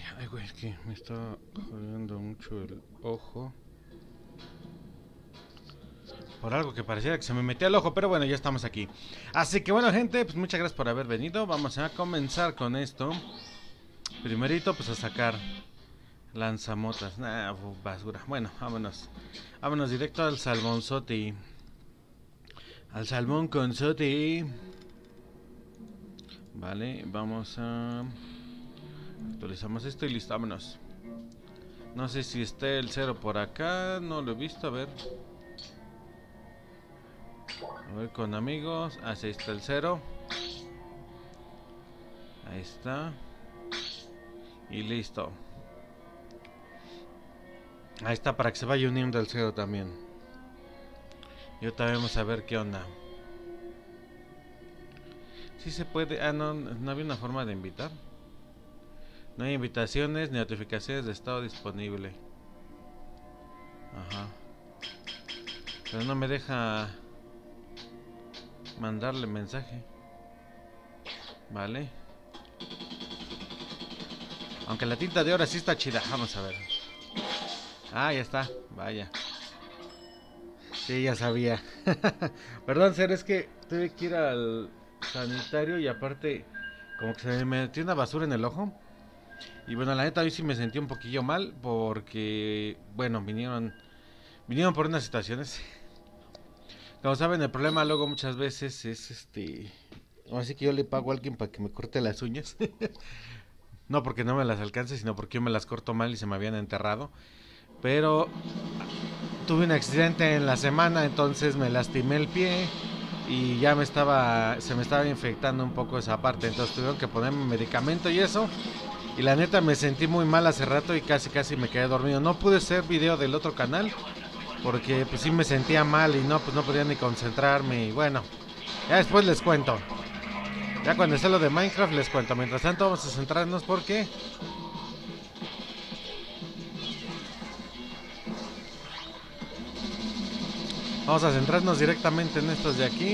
Ay, güey, es que me está jodiendo mucho el ojo. Por algo que pareciera que se me metió el ojo, pero bueno, ya estamos aquí. Así que bueno, gente, pues muchas gracias por haber venido. Vamos a comenzar con esto. Primerito, pues a sacar lanzamotas. Nah, basura. Bueno, vámonos. Vámonos directo al salmonzote. Al salmón con sote. Vale, vamos a... Actualizamos esto y listo, vámonos. No sé si esté el cero por acá, no lo he visto, a ver. A ver, con amigos. Así está el cero. Ahí está. Y listo. Ahí está, para que se vaya uniendo el cero también. Yo también vamos a ver qué onda. Sí se puede. Ah, no, no había una forma de invitar. No hay invitaciones ni notificaciones de estado disponible. Ajá. Pero no me deja mandarle mensaje. Vale. Aunque la tinta de ahora sí está chida. Vamos a ver. Ah, ya está. Vaya. Sí, ya sabía. Perdón, ser, es que tuve que ir al sanitario y aparte como que se me metió una basura en el ojo. Y bueno, la neta hoy sí me sentí un poquillo mal porque, bueno, vinieron por unas situaciones. Como saben, el problema luego muchas veces es así que yo le pago a alguien para que me corte las uñas. No porque no me las alcance, sino porque yo me las corto mal y se me habían enterrado. Pero tuve un accidente en la semana, entonces me lastimé el pie y ya se me estaba infectando un poco esa parte. Entonces tuvieron que ponerme medicamento y eso. Y la neta me sentí muy mal hace rato y casi me quedé dormido. No pude hacer video del otro canal porque pues sí me sentía mal y no, pues no podía ni concentrarme. Y bueno, ya después les cuento. Ya cuando esté lo de Minecraft les cuento. Mientras tanto vamos a centrarnos porque... Vamos a centrarnos directamente en estos de aquí.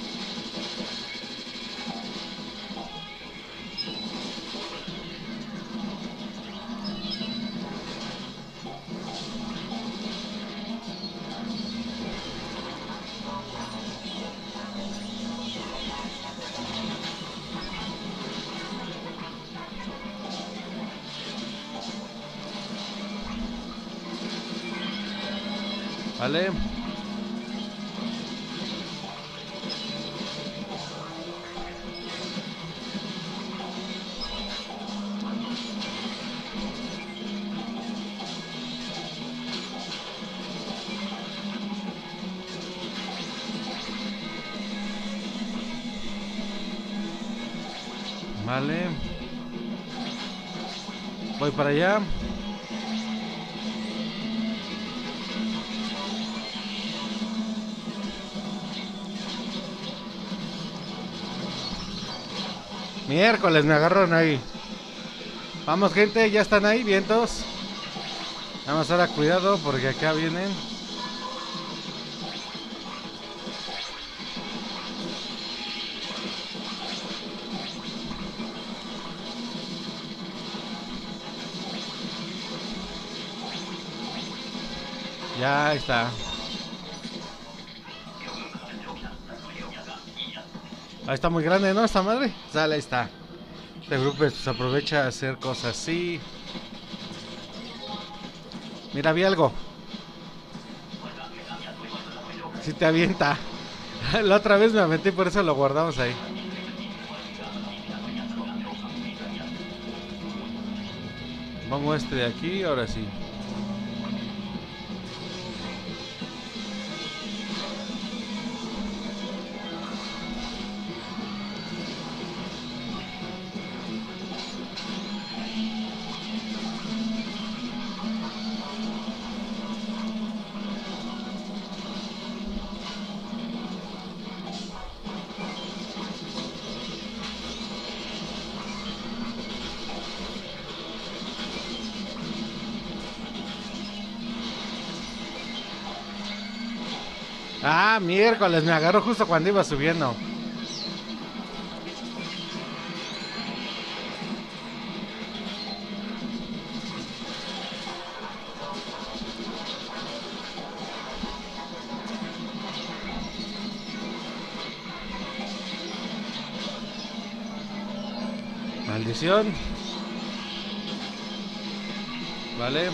¿Vale? Vale. Voy para allá. Miércoles me agarraron ahí. Vamos, gente, ya están ahí, vientos. Vamos ahora cuidado porque acá vienen. Ya está. Ahí está muy grande, ¿no? Esta madre. Sale, ahí está. Este grupo pues, aprovecha a hacer cosas así. Mira, vi algo. Si te avienta. La otra vez me aventé y por eso lo guardamos ahí. Pongo este de aquí, ahora sí. Ah, miércoles, me agarró justo cuando iba subiendo. maldición. Vale.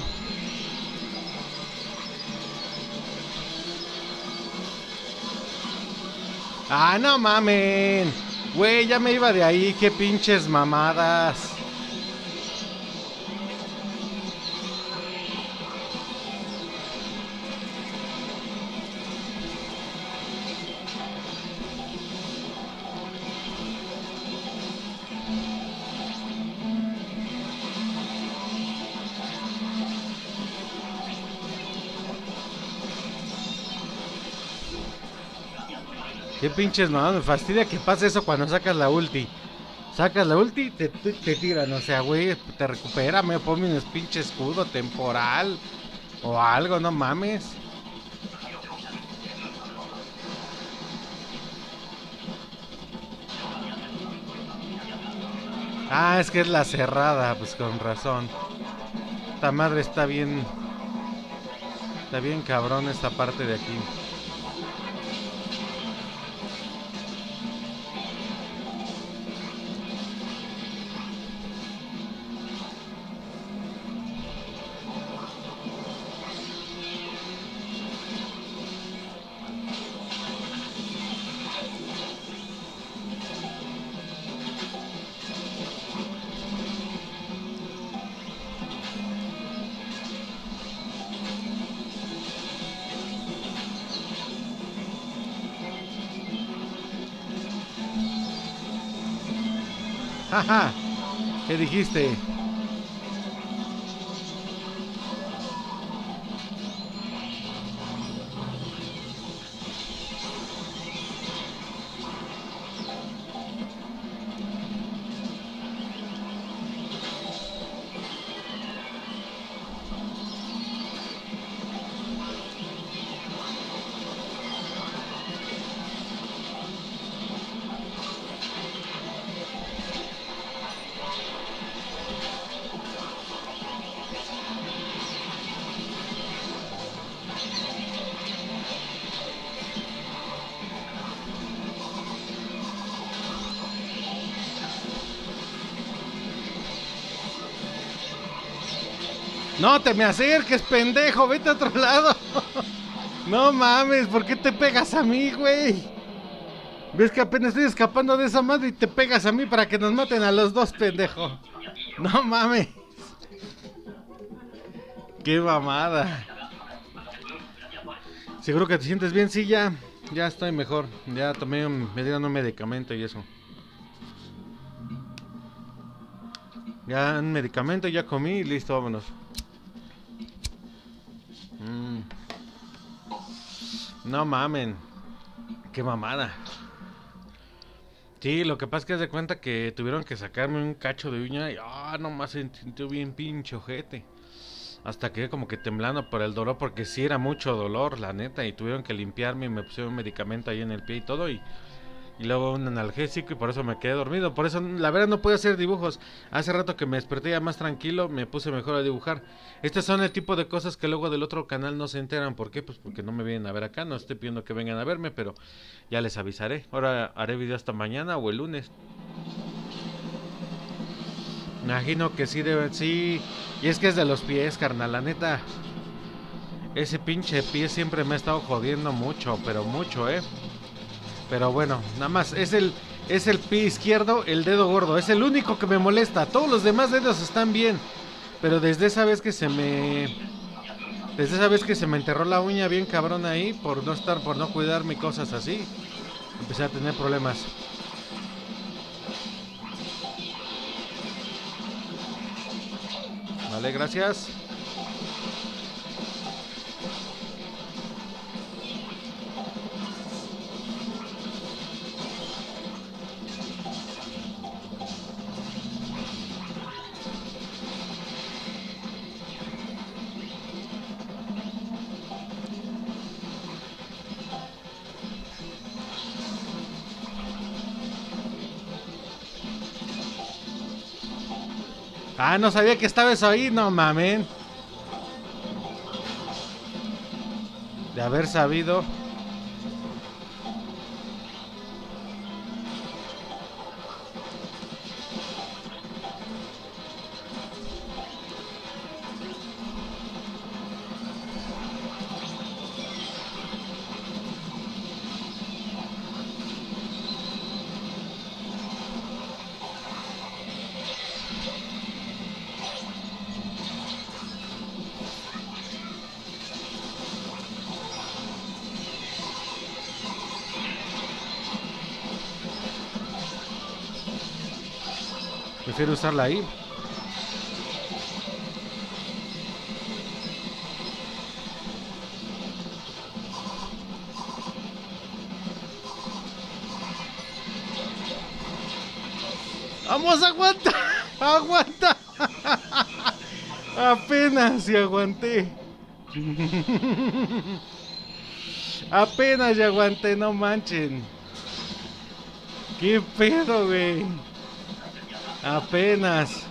Ah, no mamen. Güey, ya me iba de ahí. Qué pinches mamadas. Qué pinches mamadas. Me fastidia que pase eso cuando sacas la ulti. Sacas la ulti y te tiran. O sea, güey, te recupérame. Ponme un pinche escudo temporal. O algo, no mames. Ah, es que es la cerrada. Pues con razón. Esta madre está bien. Está bien cabrón esta parte de aquí. Jaja. ¿Qué dijiste? No te me acerques, pendejo, vete a otro lado. No mames, ¿por qué te pegas a mí, güey? ¿Ves que apenas estoy escapando de esa madre y te pegas a mí para que nos maten a los dos, pendejo? No mames. Qué mamada. ¿Seguro que te sientes bien? Sí, ya estoy mejor. Ya tomé, me dieron un medicamento y eso. Ya un medicamento, ya comí y listo, vámonos. No mamen. Qué mamada. Sí, lo que pasa es que haz de cuenta que tuvieron que sacarme un cacho de uña y nomás se sintió bien pinche ojete. Hasta quedé como que temblando por el dolor porque sí era mucho dolor, la neta, y tuvieron que limpiarme y me pusieron un medicamento ahí en el pie y todo y luego un analgésico y por eso me quedé dormido. Por eso la verdad no pude hacer dibujos. Hace rato que me desperté ya más tranquilo, me puse mejor a dibujar. Estas son el tipo de cosas que luego del otro canal no se enteran. ¿Por qué? Pues porque no me vienen a ver acá. No estoy pidiendo que vengan a verme, pero ya les avisaré. Ahora haré video hasta mañana o el lunes. Me imagino que sí deben, sí. Y es que es de los pies, carnal, la neta. Ese pinche pie siempre me ha estado jodiendo mucho, pero mucho, Pero bueno, nada más, es el pie izquierdo, el dedo gordo, es el único que me molesta. Todos los demás dedos están bien, pero desde esa vez que se me enterró la uña bien cabrón ahí, por no cuidarme y cosas así, empecé a tener problemas. Vale, gracias. Ah, no sabía que estaba eso ahí, no mamen. De haber sabido. prefiero usarla ahí. ¡Vamos, aguanta! ¡Aguanta! Apenas si aguanté. Apenas ya aguanté, no manchen. ¿Qué pedo, güey? Apenas.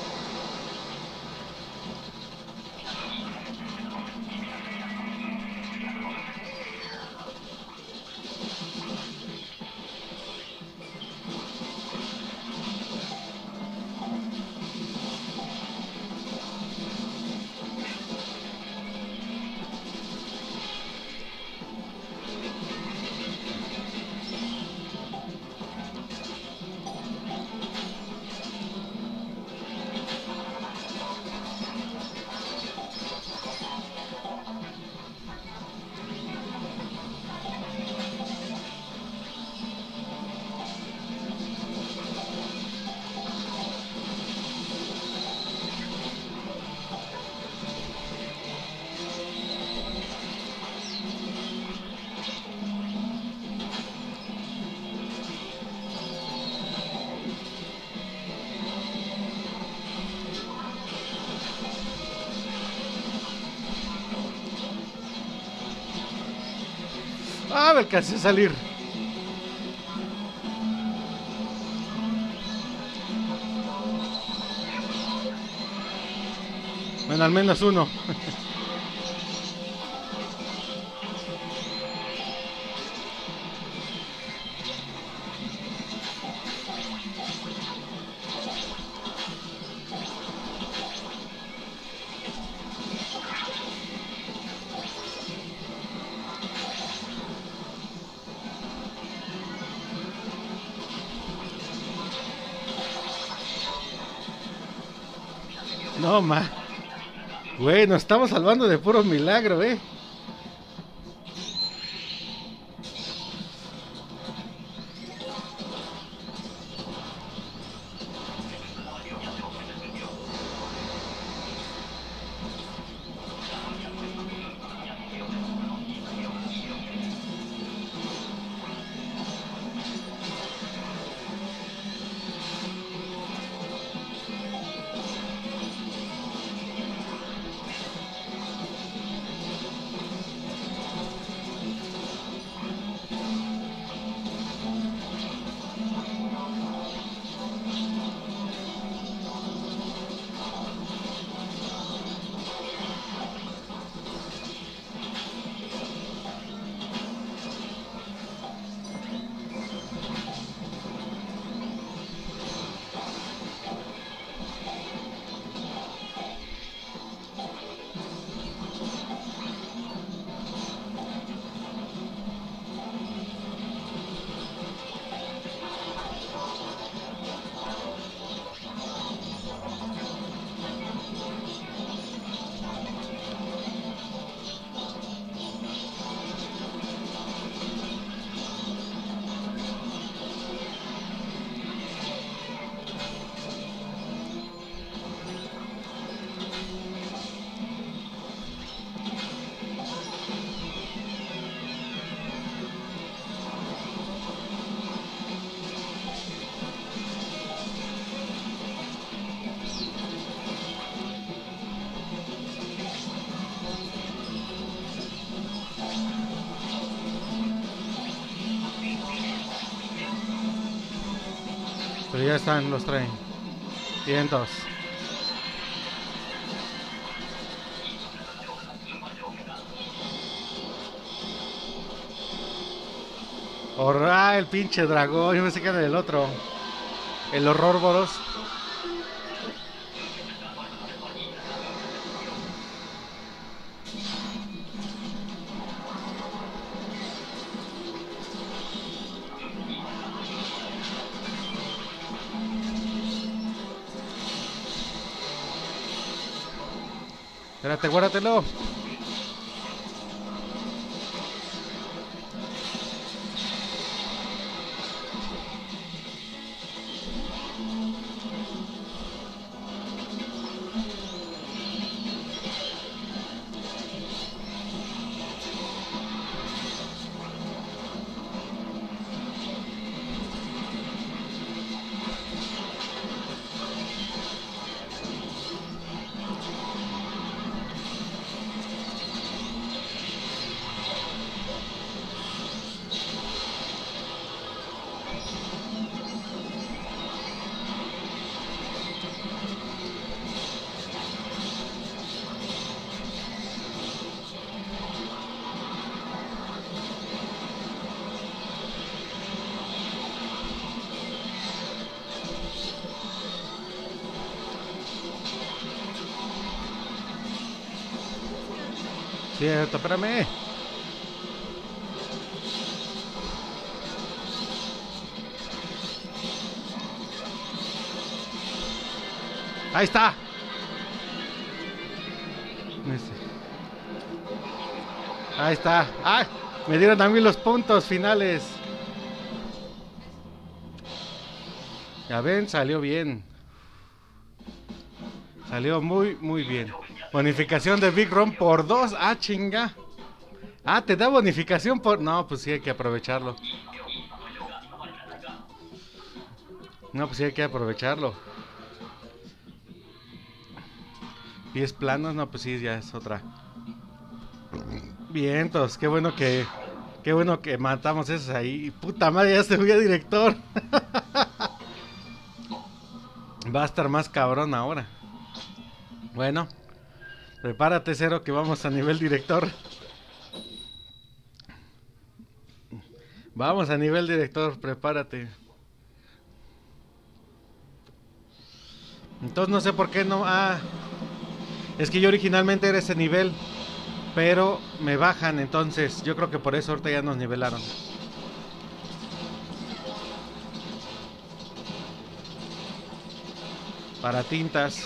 Ah, me alcancé a salir. Bueno, al menos uno. No, ma. Güey, nos estamos salvando de puro milagro, Pero ya están, los traen. Tienen dos. Horra, el pinche dragón. Yo me sé que era el otro. El horror boros. Espérate, guárdatelo. Cierto, espérame. Ahí está. Ahí está. ¡Ay! Me dieron a mí los puntos finales. Ya ven, salió bien. Salió muy, muy bien. Bonificación de Big Ron por 2. Ah, chinga. Ah, te da bonificación por... No, pues sí hay que aprovecharlo. No, pues sí hay que aprovecharlo. Pies planos, no, pues sí, ya es otra. Vientos, qué bueno que... Qué bueno que matamos esos ahí. Puta madre, ya se fue a director. Va a estar más cabrón ahora. Bueno, prepárate, Cero, que vamos a nivel director. Vamos a nivel director, prepárate. Entonces no sé por qué no... Ah, es que yo originalmente era ese nivel, pero me bajan, entonces yo creo que por eso ahorita ya nos nivelaron. Para tintas.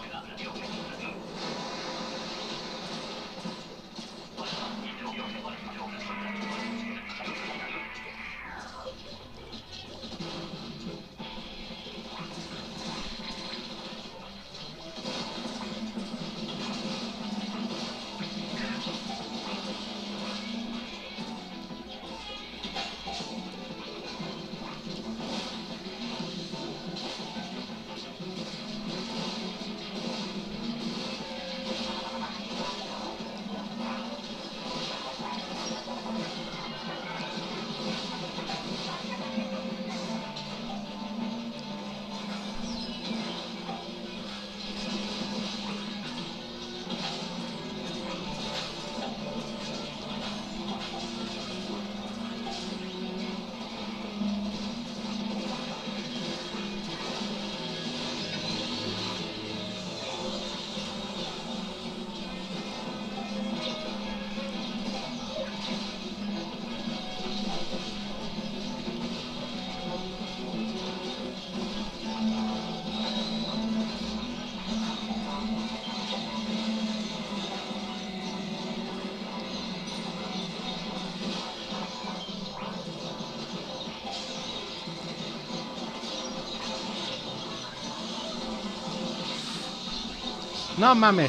No mames.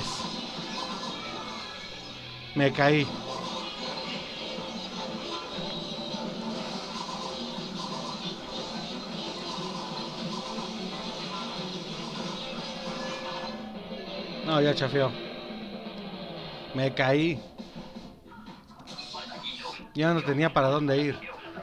Me caí. No, ya chafeó. Me caí. Ya no tenía para dónde ir.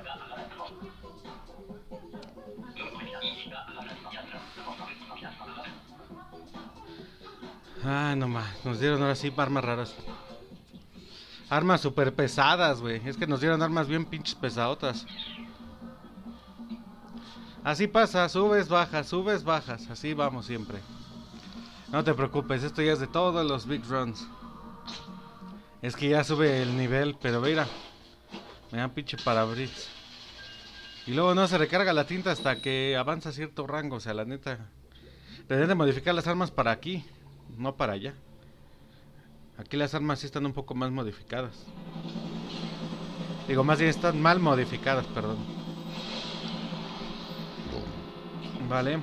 Ah, no más. Nos dieron ahora sí armas raras. Armas super pesadas, güey. Es que nos dieron armas bien pinches pesadotas. Así pasa, subes, bajas. Así vamos siempre. No te preocupes, esto ya es de todos los Big Runs. Es que ya sube el nivel, pero mira. Me dan pinche parabrisas. Y luego no se recarga la tinta hasta que avanza cierto rango. O sea, la neta. Deben de modificar las armas para aquí, no para allá. Aquí las armas sí están un poco más modificadas. Digo, más bien están mal modificadas, perdón. Vale.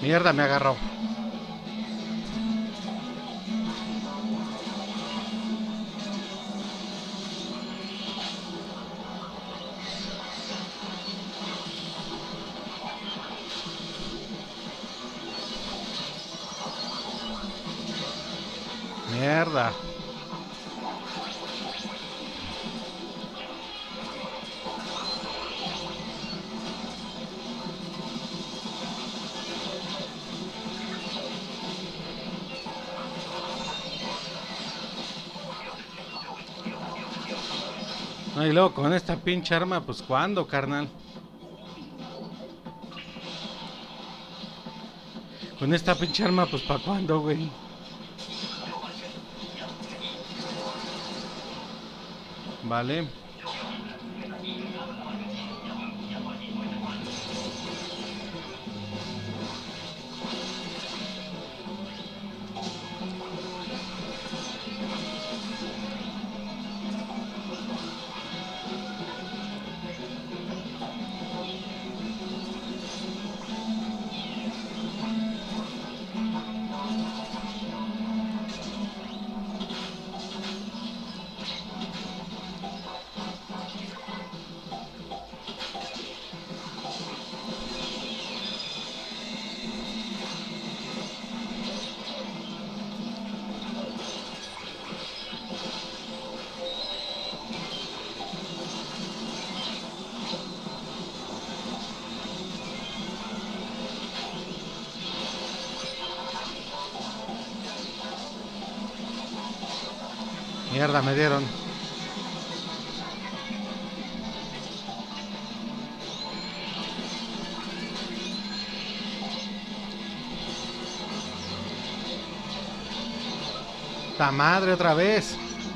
Mierda, me agarró. Mierda. No, y luego con esta pinche arma, pues ¿cuándo, carnal? Con esta pinche arma, pues ¿para cuándo, güey? Vale. Mierda, me dieron. ¡Ta madre otra vez!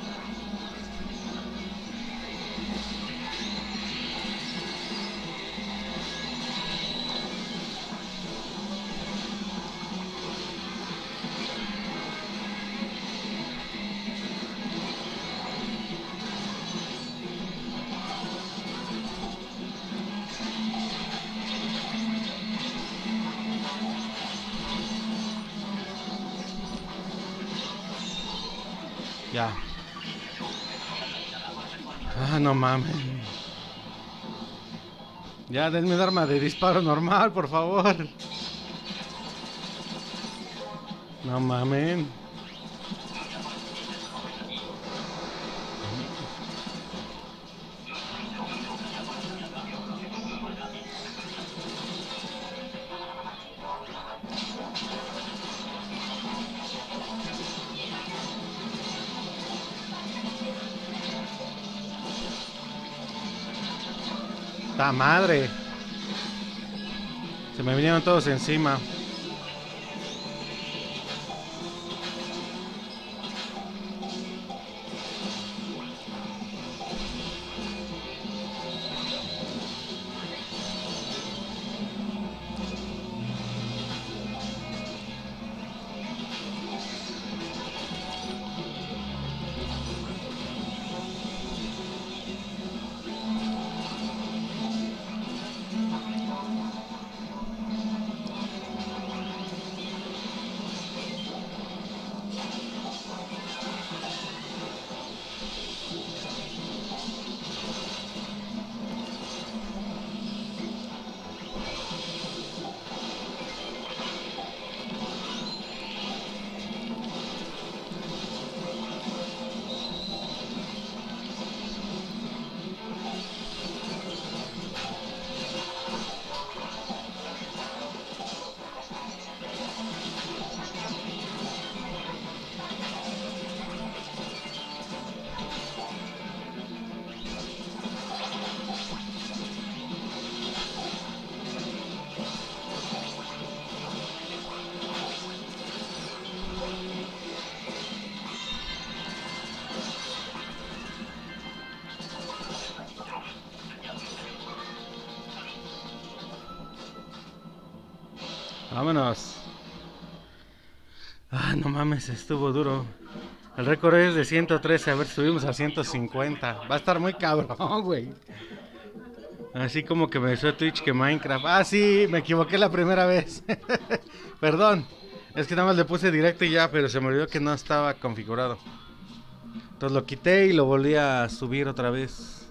Ya. Ah, no mames. Ya, denme un arma de disparo normal, por favor. No mamen. ¡Ta madre! Se me vinieron todos encima. Vámonos. Ah, no mames, estuvo duro. El récord es de 113, a ver si subimos a 150. Va a estar muy cabrón, güey. Así como que me suena Twitch que Minecraft. Ah, sí, me equivoqué la primera vez. Perdón. Es que nada más le puse directo y ya, pero se me olvidó que no estaba configurado. Entonces lo quité y lo volví a subir otra vez.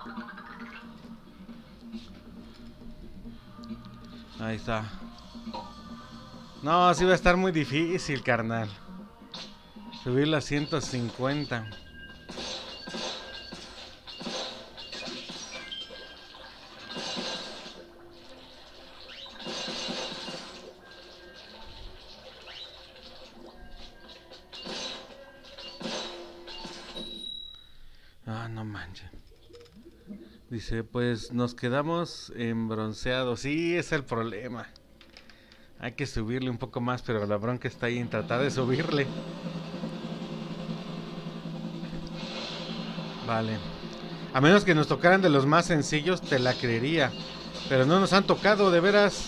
Ahí está. No, sí va a estar muy difícil, carnal. Subirlo a 150. Ah, no manches. Dice, pues nos quedamos en bronceado. Sí, es el problema. Hay que subirle un poco más, pero la bronca está ahí en tratar de subirle. Vale. A menos que nos tocaran de los más sencillos, te la creería. Pero no nos han tocado, de veras.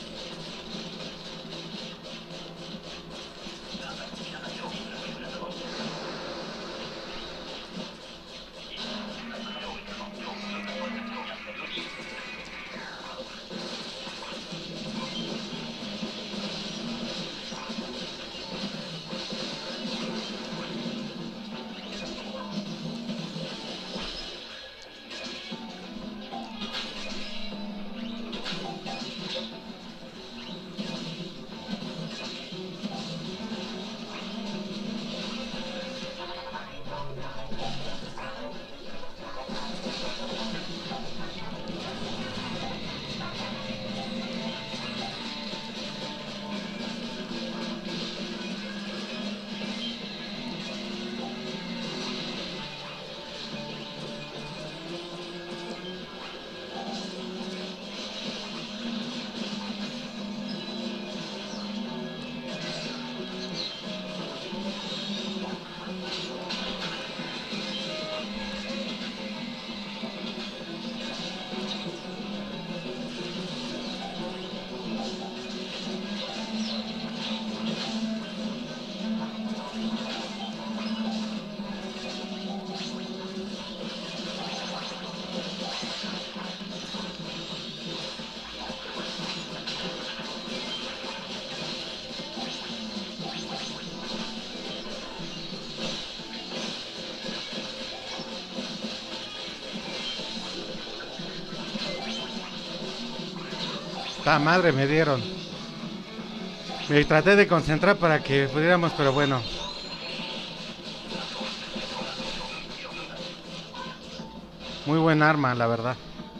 ¡Ah, madre! Me dieron. Me traté de concentrar para que pudiéramos, pero bueno. Muy buen arma, la verdad.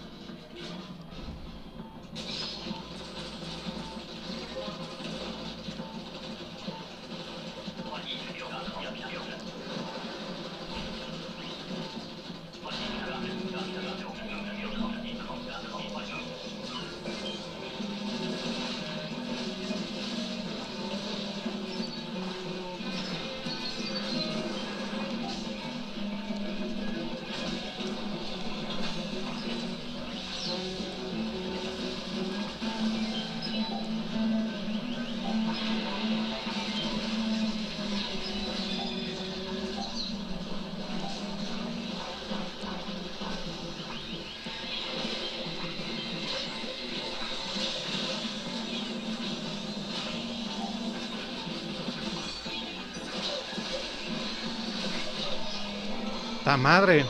¡Ta madre!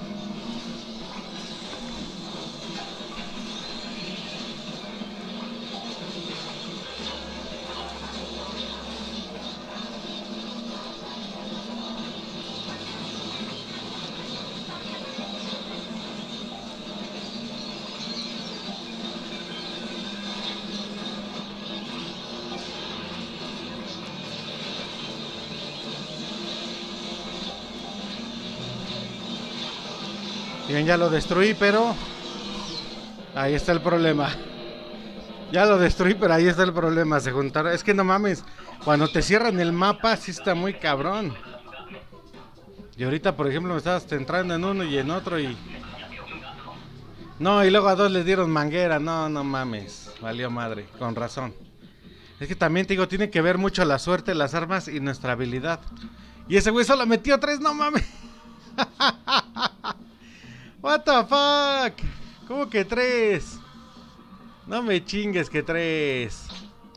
Bien, ya lo destruí, pero ahí está el problema. Ya lo destruí, pero ahí está el problema. Se juntaron. Es que no mames, cuando te cierran el mapa, sí está muy cabrón. Y ahorita, por ejemplo, me estabas entrando en uno y en otro y... No, y luego a dos les dieron manguera. No, no mames. Valió madre, con razón. Es que también te digo, tiene que ver mucho la suerte, las armas y nuestra habilidad. Y ese güey solo metió 3, no mames. What the fuck. ¿Cómo que 3? No me chingues que 3.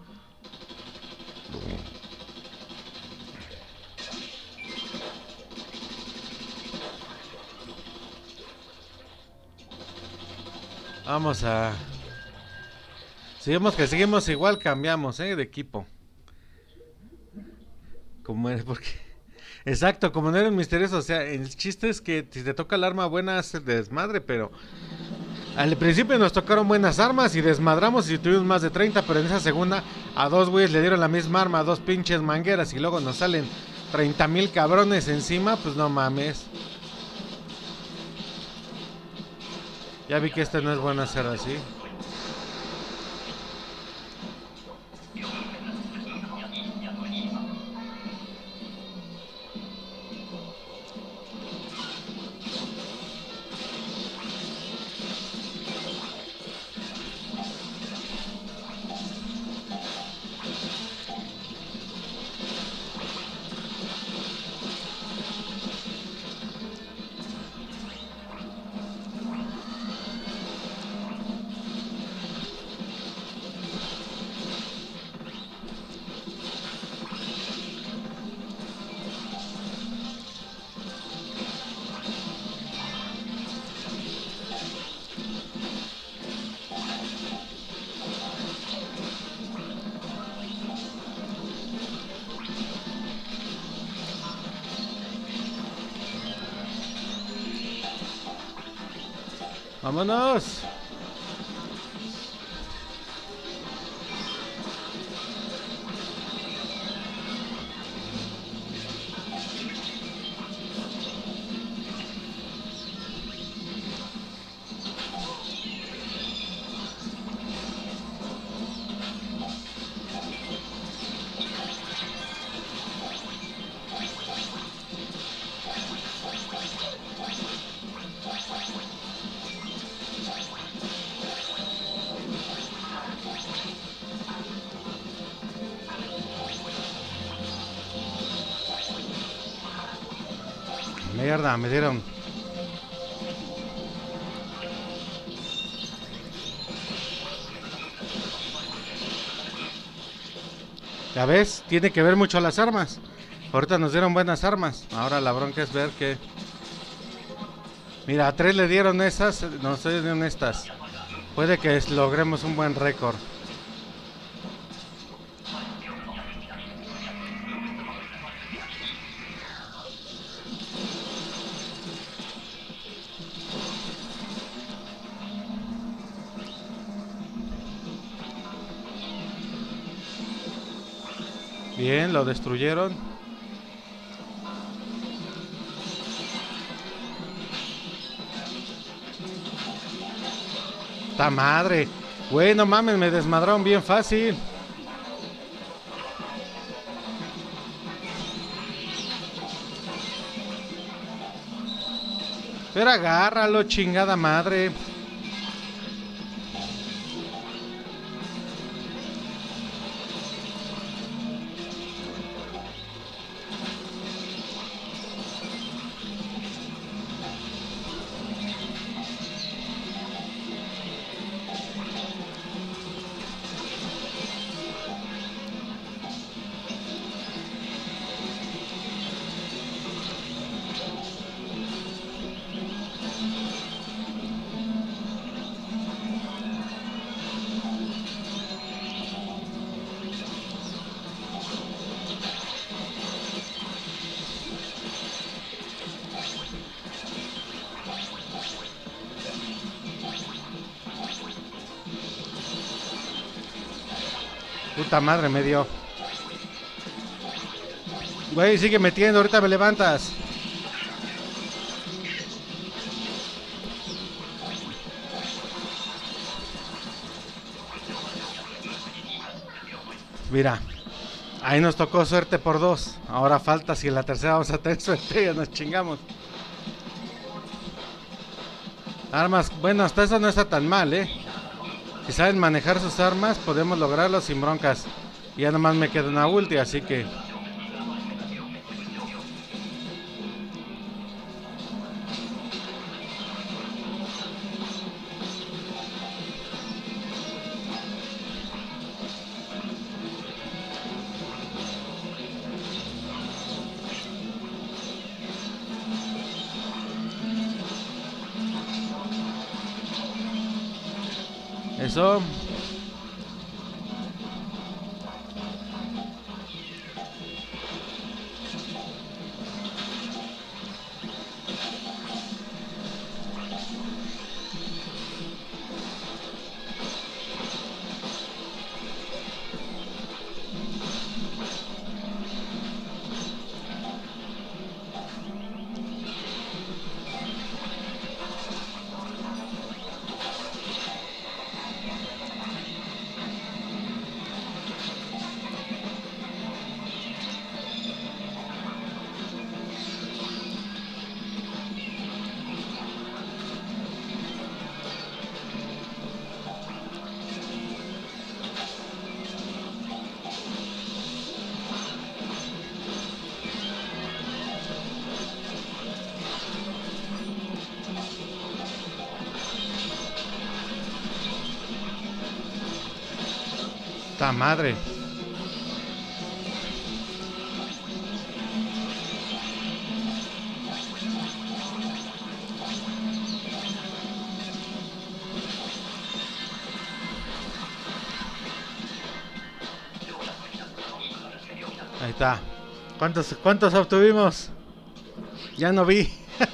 Vamos a... seguimos igual, cambiamos, de equipo. Como es, porque... Exacto, como no eres misterioso, o sea, el chiste es que si te toca el arma buena hace desmadre, pero... Al principio nos tocaron buenas armas y desmadramos y tuvimos más de 30, pero en esa segunda a 2 güeyes le dieron la misma arma, 2 pinches mangueras y luego nos salen 30,000 cabrones encima, pues no mames. Ya vi que este no es bueno hacer así. ¡Vámonos! Mierda, me dieron. Ya ves, tiene que ver mucho las armas. Ahorita nos dieron buenas armas. Ahora la bronca es ver que... Mira, a 3 le dieron esas, nos dieron estas. Puede que logremos un buen récord. Bien, lo destruyeron. ¡Ta madre! Güey, no mames, me desmadraron bien fácil. Pero agárralo, chingada madre. Puta madre, me dio. Güey, sigue metiendo, ahorita me levantas. Mira, ahí nos tocó suerte por 2. Ahora falta si en la tercera vamos a tener suerte, ya nos chingamos. Armas, bueno, hasta eso no está tan mal, Si saben manejar sus armas, podemos lograrlo sin broncas. Y ya nomás me queda una ulti, así que... Eso. ¡Ta madre! Ahí está. ¿Cuántos obtuvimos? Ya no vi.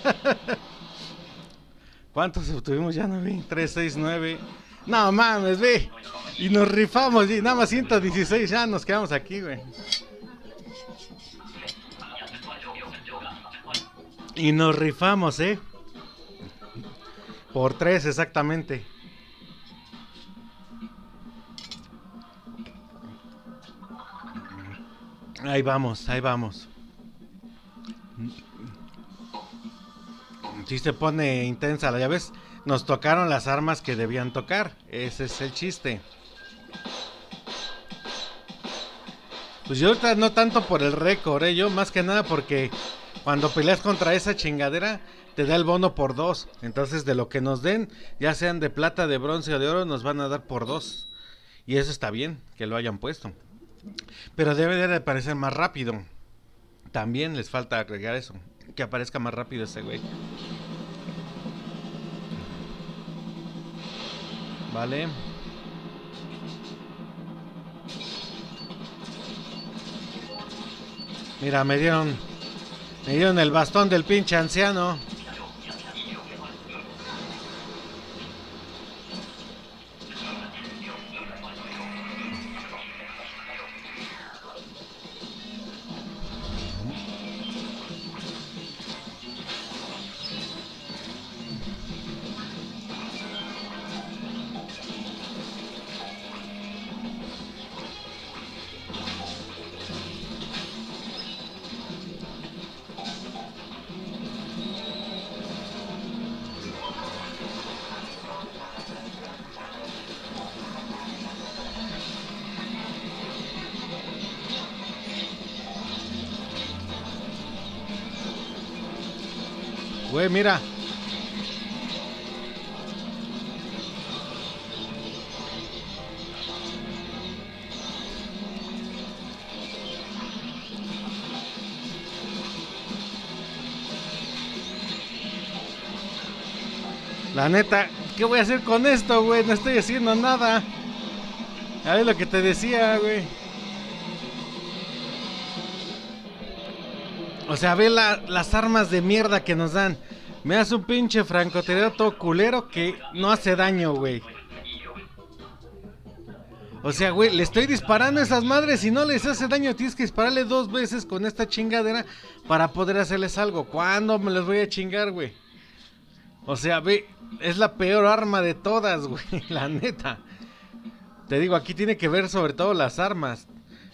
¿Cuántos obtuvimos? Ya no vi. 3, 6, 9. No mames, ve. Y nos rifamos. Y nada más 116. Ya nos quedamos aquí, güey. Y nos rifamos, por 3 exactamente. Ahí vamos, ahí vamos. Sí se pone intensa, ya ves. Nos tocaron las armas que debían tocar. Ese es el chiste. Pues yo ahorita no tanto por el récord, yo más que nada porque cuando peleas contra esa chingadera te da el bono por 2. Entonces de lo que nos den, ya sean de plata, de bronce o de oro, nos van a dar por 2. Y eso está bien, que lo hayan puesto. Pero debe de aparecer más rápido. También les falta agregar eso, que aparezca más rápido ese güey. Vale. Mira, me dieron el bastón del pinche anciano. Güey, mira. La neta, ¿qué voy a hacer con esto, güey? No estoy haciendo nada. A ver lo que te decía, güey. O sea, ve las armas de mierda que nos dan. Me hace un pinche francotirador todo culero que no hace daño, güey. O sea, güey, le estoy disparando a esas madres y no les hace daño. Tienes que dispararle 2 veces con esta chingadera para poder hacerles algo. ¿Cuándo me les voy a chingar, güey? O sea, ve, es la peor arma de todas, güey, la neta. Te digo, aquí tiene que ver sobre todo las armas.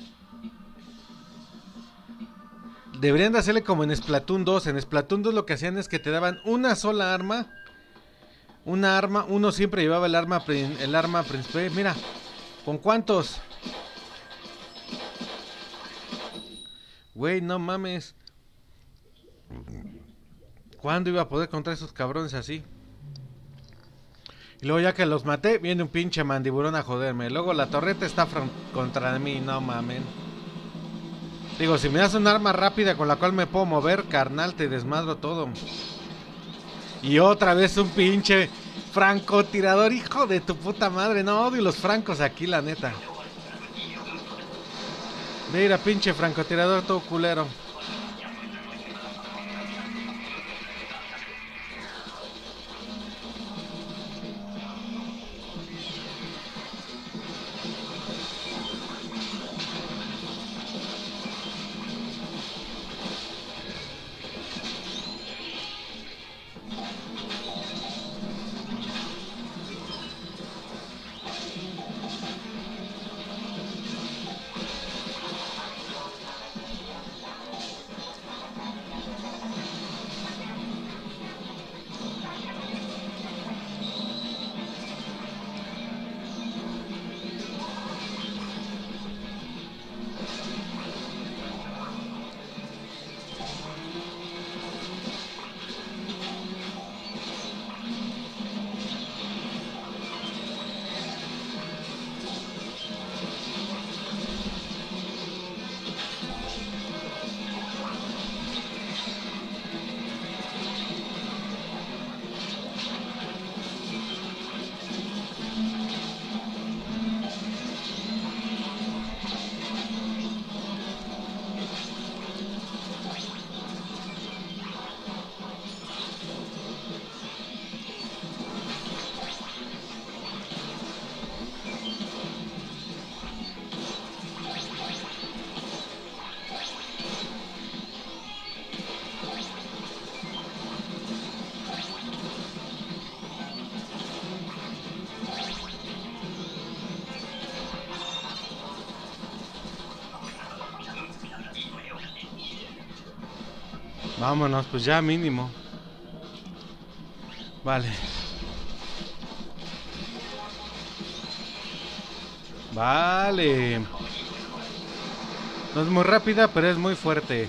Deberían de hacerle como en Splatoon 2. En Splatoon 2 lo que hacían es que te daban una sola arma. Una arma, uno siempre llevaba el arma principal. Mira, ¿con cuántos? Güey, no mames. ¿Cuándo iba a poder contra esos cabrones así? Y luego ya que los maté, viene un pinche mandiburón a joderme. Luego la torreta está contra mí, no mamen. Digo, si me das un arma rápida con la cual me puedo mover, carnal, te desmadro todo. Y otra vez un pinche Francotirador, hijo de tu puta madre. No odio los francos aquí, la neta. Mira, pinche francotirador todo culero. Vámonos, pues ya mínimo. Vale. Vale. No es muy rápida, pero es muy fuerte.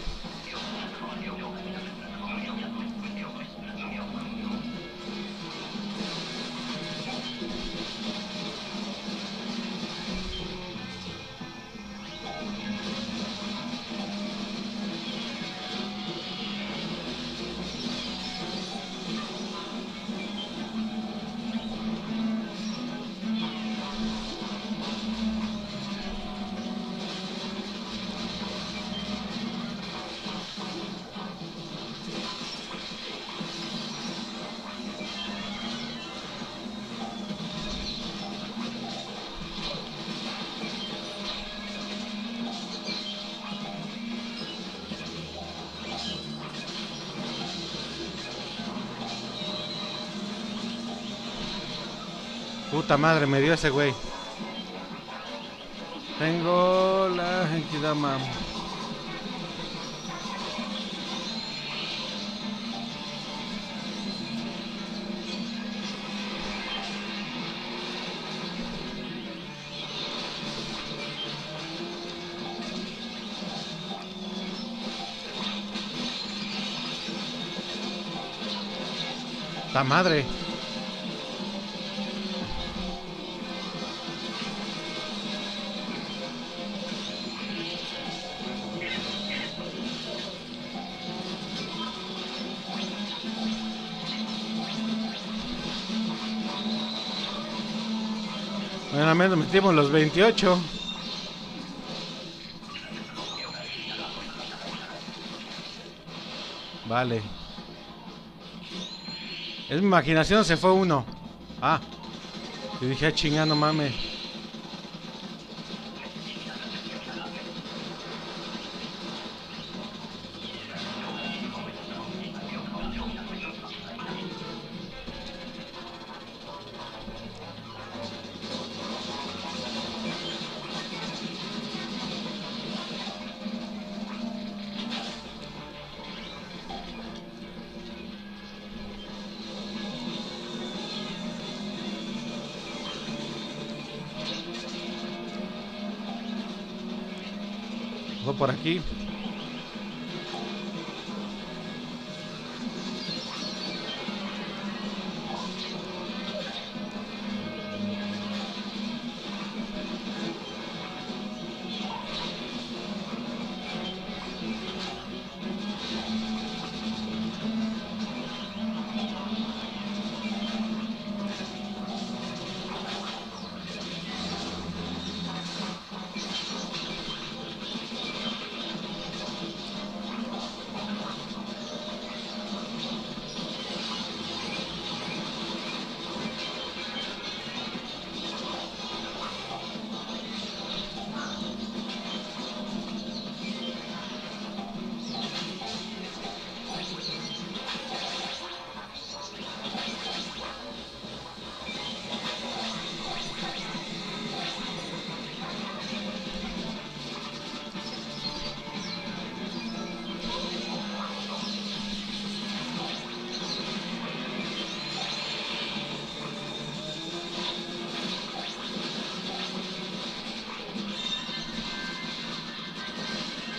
Puta madre, me dio ese güey. Tengo la Genkidama. ¡Ta madre! Bueno, al menos metimos los 28. Vale. Es mi imaginación, se fue uno. Ah. Yo dije, ah, chinga, no mames. Fue por aquí.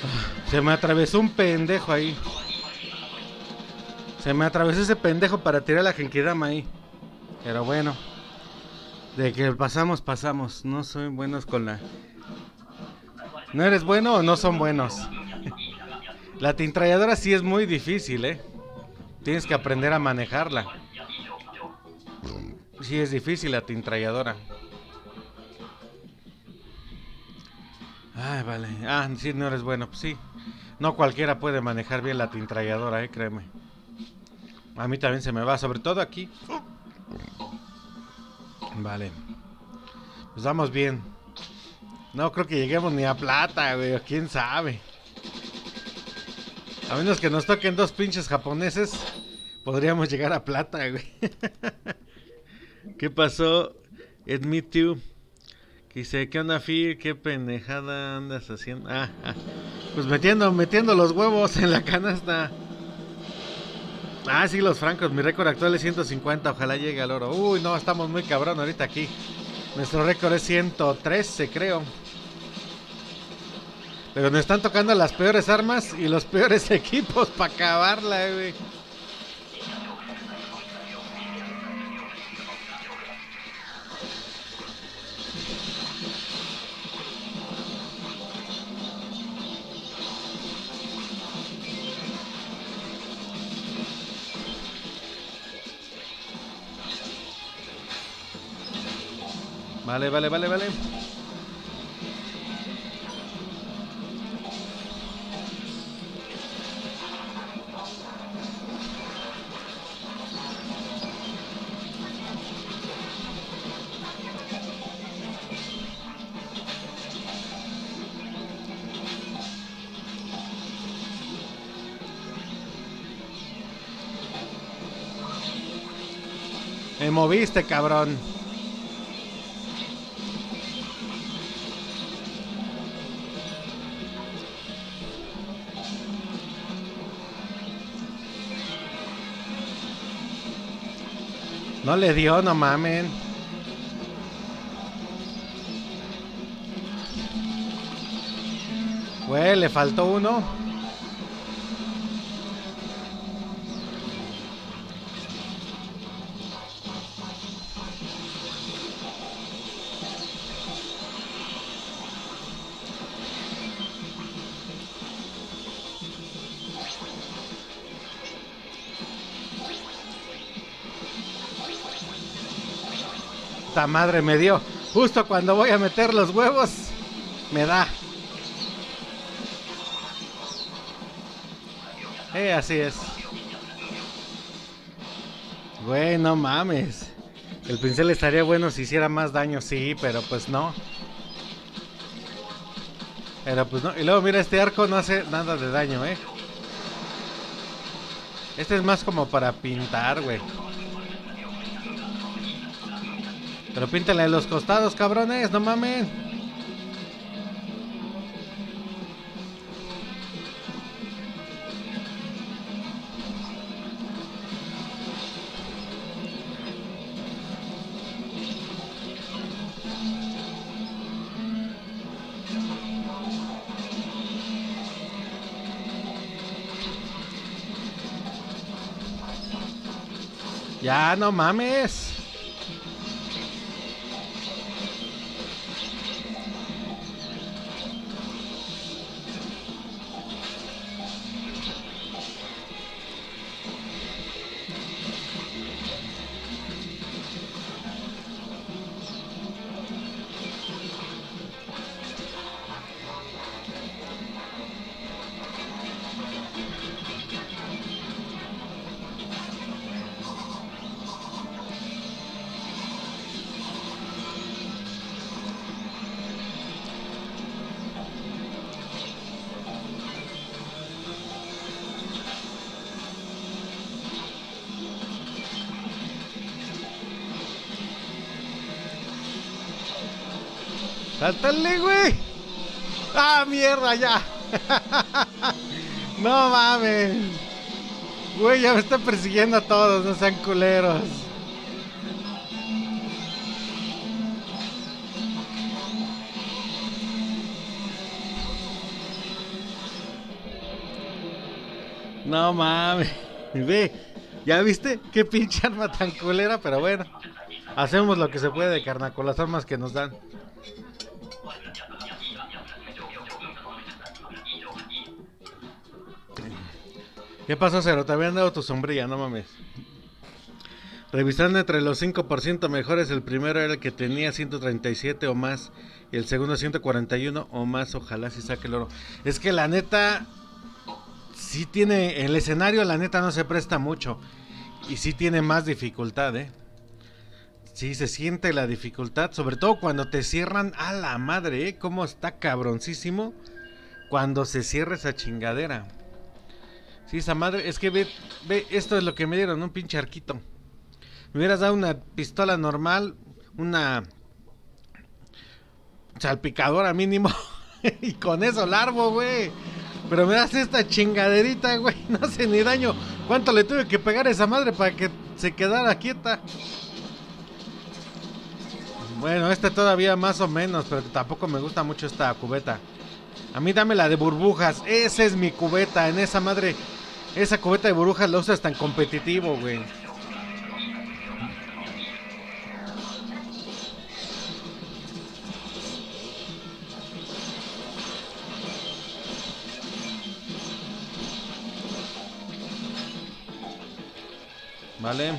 Se me atravesó un pendejo ahí. Se me atravesó ese pendejo para tirar la Genkidama ahí. Pero bueno. De que pasamos, pasamos. No soy buenos con la... ¿No eres bueno o no son buenos? La tintralladora sí es muy difícil, Tienes que aprender a manejarla. Sí es difícil la tintralladora. Ay, vale. Ah, sí, no eres bueno. Pues sí. No cualquiera puede manejar bien la tintralladora, créeme. A mí también se me va, sobre todo aquí. Vale. Pues vamos bien. No creo que lleguemos ni a plata, güey. ¿Quién sabe? A menos que nos toquen dos pinches japoneses, podríamos llegar a plata, güey. ¿Qué pasó? Admit you. Que dice, ¿qué onda, Phil? ¿Qué pendejada andas haciendo? Pues metiendo los huevos en la canasta. Ah, sí, los francos. Mi récord actual es 150. Ojalá llegue al oro. Uy, no, estamos muy cabrón ahorita aquí. Nuestro récord es 113, creo. Pero nos están tocando las peores armas y los peores equipos para acabarla, güey. Vale, vale, vale, vale. Me moviste, cabrón. No le dio, no mamen. Güey, le faltó uno. Esta madre me dio. Justo cuando voy a meter los huevos, me da. Así es. Güey, no mames. El pincel estaría bueno si hiciera más daño, sí, pero pues no. Pero pues no. Y luego mira, este arco no hace nada de daño, Este es más como para pintar, güey. Pero píntale los costados, cabrones, no mamen. Ya, no mames. ¡Sáltale, güey! ¡Ah, mierda, ya! No mames. Güey, ya me están persiguiendo a todos, no sean culeros. No mames. Ve, ¿ya viste? Qué pinche arma tan culera, pero bueno. Hacemos lo que se puede, carnal, con las armas que nos dan. ¿Qué pasó, Cero? Te habían dado tu sombrilla, no mames. Revisando entre los 5% mejores, el primero era el que tenía 137 o más. Y el segundo 141 o más. Ojalá si saque el oro. Es que la neta, sí tiene, el escenario la neta no se presta mucho. Y sí tiene más dificultad, Sí, se siente la dificultad, sobre todo cuando te cierran a la madre, cómo está cabroncísimo cuando se cierra esa chingadera. Sí, esa madre, es que ve, esto es lo que me dieron, un pinche arquito. Me hubieras dado una pistola normal, una salpicadora mínimo, y con eso largo, güey. Pero me das esta chingaderita, güey, no hace ni daño. ¿Cuánto le tuve que pegar a esa madre para que se quedara quieta? Bueno, esta todavía más o menos, pero tampoco me gusta mucho esta cubeta. A mí dame la de burbujas, esa es mi cubeta, en esa madre. Esa cubeta de burbujas la usas tan competitivo, güey. Vale.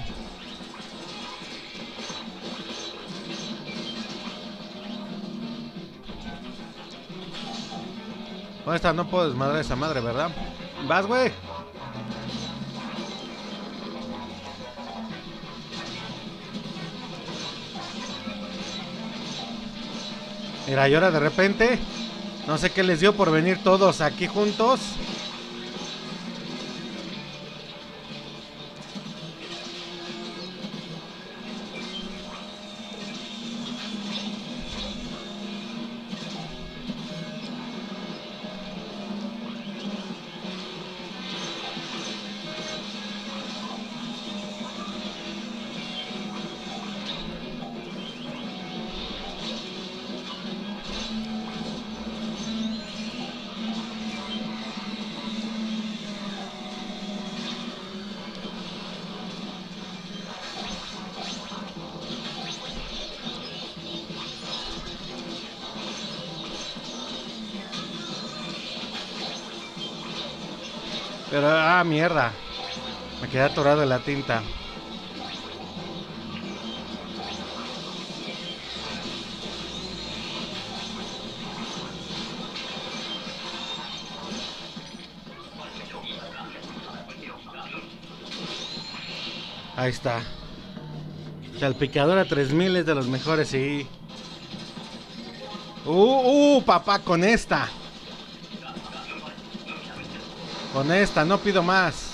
¿Dónde está? No puedo desmadrar esa madre, ¿verdad? Vas, güey. Mira, y ahora de repente, no sé qué les dio por venir todos aquí juntos. Pero, mierda. Me quedé atorado en la tinta. Ahí está. Salpicadora 3000 es de los mejores, sí. Papá, con esta. Con esta, no pido más.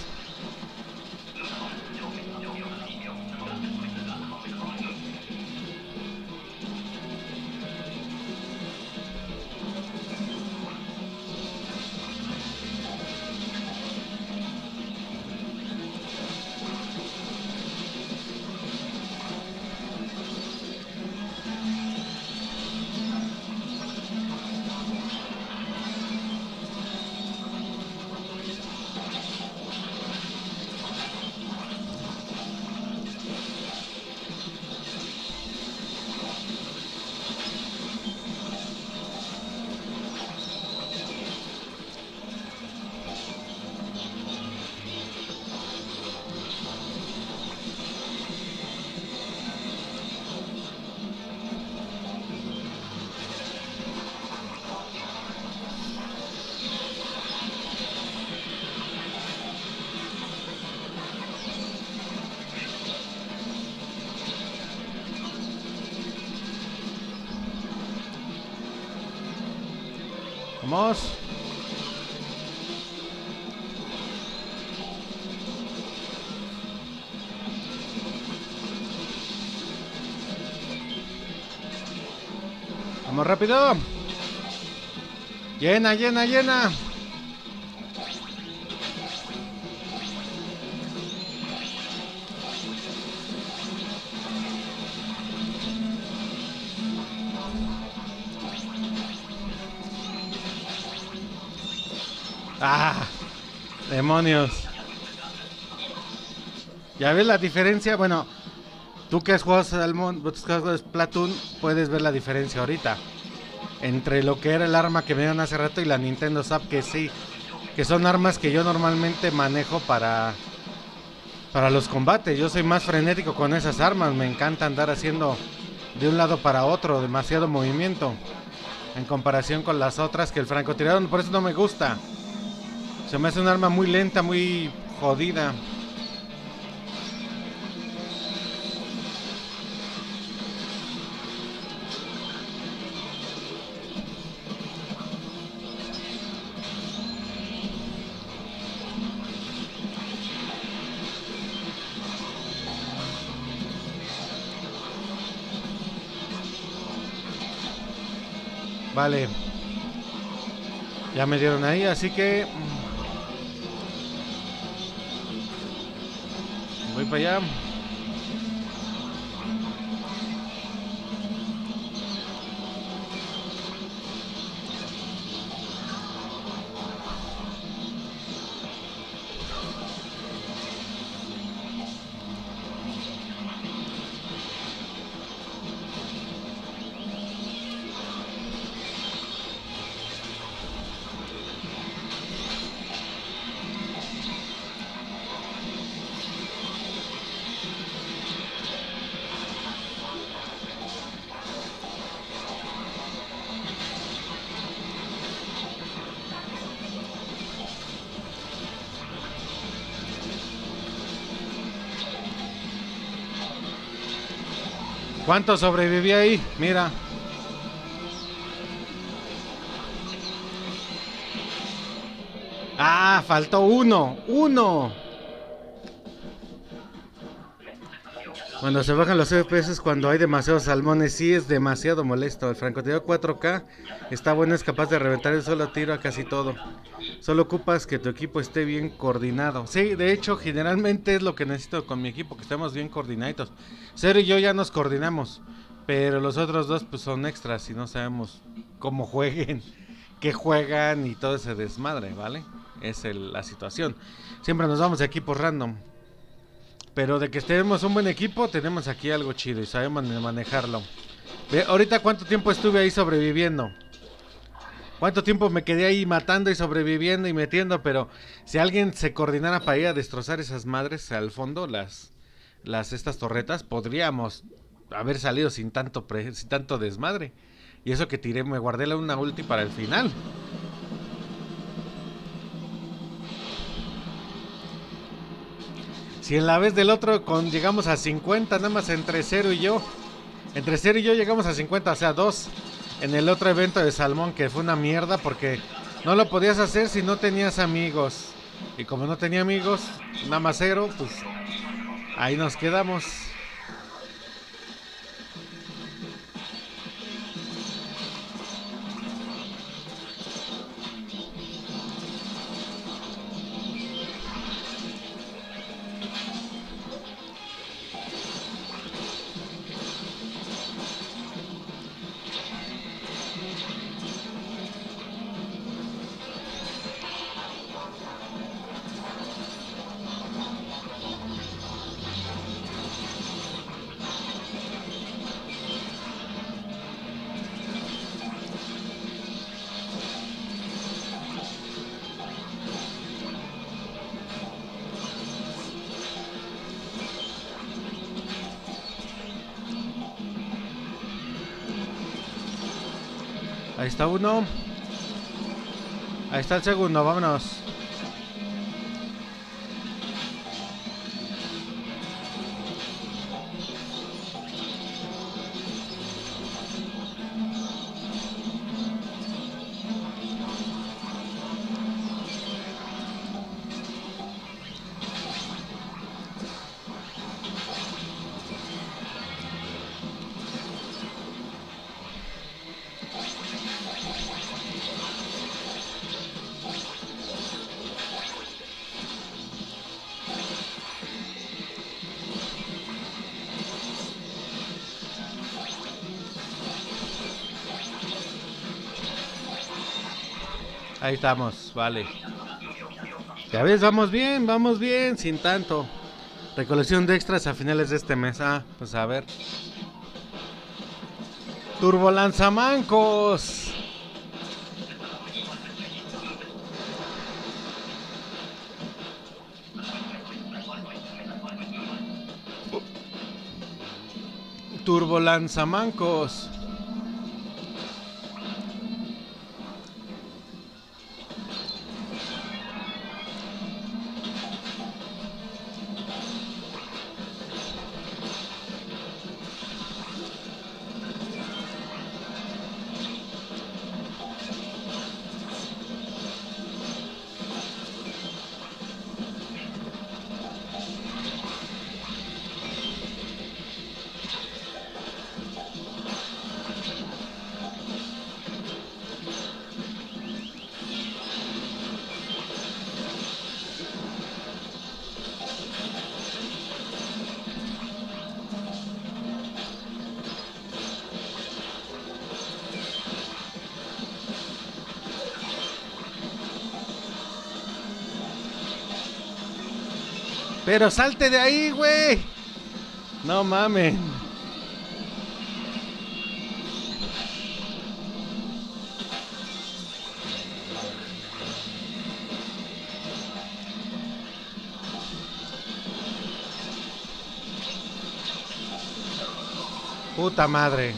Vamos. Vamos rápido. Llena, llena, llena. Demonios. ¿Ya ves la diferencia? Bueno, tú que has jugado Salmón, tú que has jugado Splatoon, puedes ver la diferencia ahorita. Entre lo que era el arma que me dieron hace rato y la Nintendo Zap, que sí, que son armas que yo normalmente manejo para los combates. Yo soy más frenético con esas armas, me encanta andar haciendo de un lado para otro, demasiado movimiento. En comparación con las otras que el francotirador, por eso no me gusta. Se me hace un arma muy lenta, muy jodida. Vale. Ya me dieron ahí, así que voy para allá. ¿Cuánto sobreviví ahí? Mira. Ah, faltó uno. Uno. Cuando se bajan los FPS cuando hay demasiados salmones, sí es demasiado molesto. El francotirador 4K está bueno, es capaz de reventar el solo tiro a casi todo. Solo ocupas que tu equipo esté bien coordinado. Sí, de hecho, generalmente es lo que necesito con mi equipo, que estemos bien coordinados. Cero y yo ya nos coordinamos, pero los otros dos pues son extras y no sabemos cómo jueguen, qué juegan y todo ese desmadre, ¿vale? Es la situación. Siempre nos vamos de equipos random. Pero de que tenemos un buen equipo, tenemos aquí algo chido y sabemos manejarlo. Ve, ahorita cuánto tiempo estuve ahí sobreviviendo. Cuánto tiempo me quedé ahí matando y sobreviviendo y metiendo. Pero si alguien se coordinara para ir a destrozar esas madres al fondo, estas torretas, podríamos haber salido sin tanto desmadre. Y eso que tiré, me guardé una ulti para el final. Si en la vez del otro llegamos a 50, nada más entre 0 y yo. Entre 0 y yo llegamos a 50, o sea, 2. En el otro evento de Salmón, que fue una mierda porque no lo podías hacer si no tenías amigos. Y como no tenía amigos, nada más 0, pues ahí nos quedamos. Ahí está uno. Ahí está el segundo, vámonos. Ahí estamos, vale. Ya ves, vamos bien, sin tanto. Recolección de extras a finales de este mes. Ah, pues a ver. Turbolanzamancos. Turbolanzamancos. Pero salte de ahí, güey. No mames. Puta madre.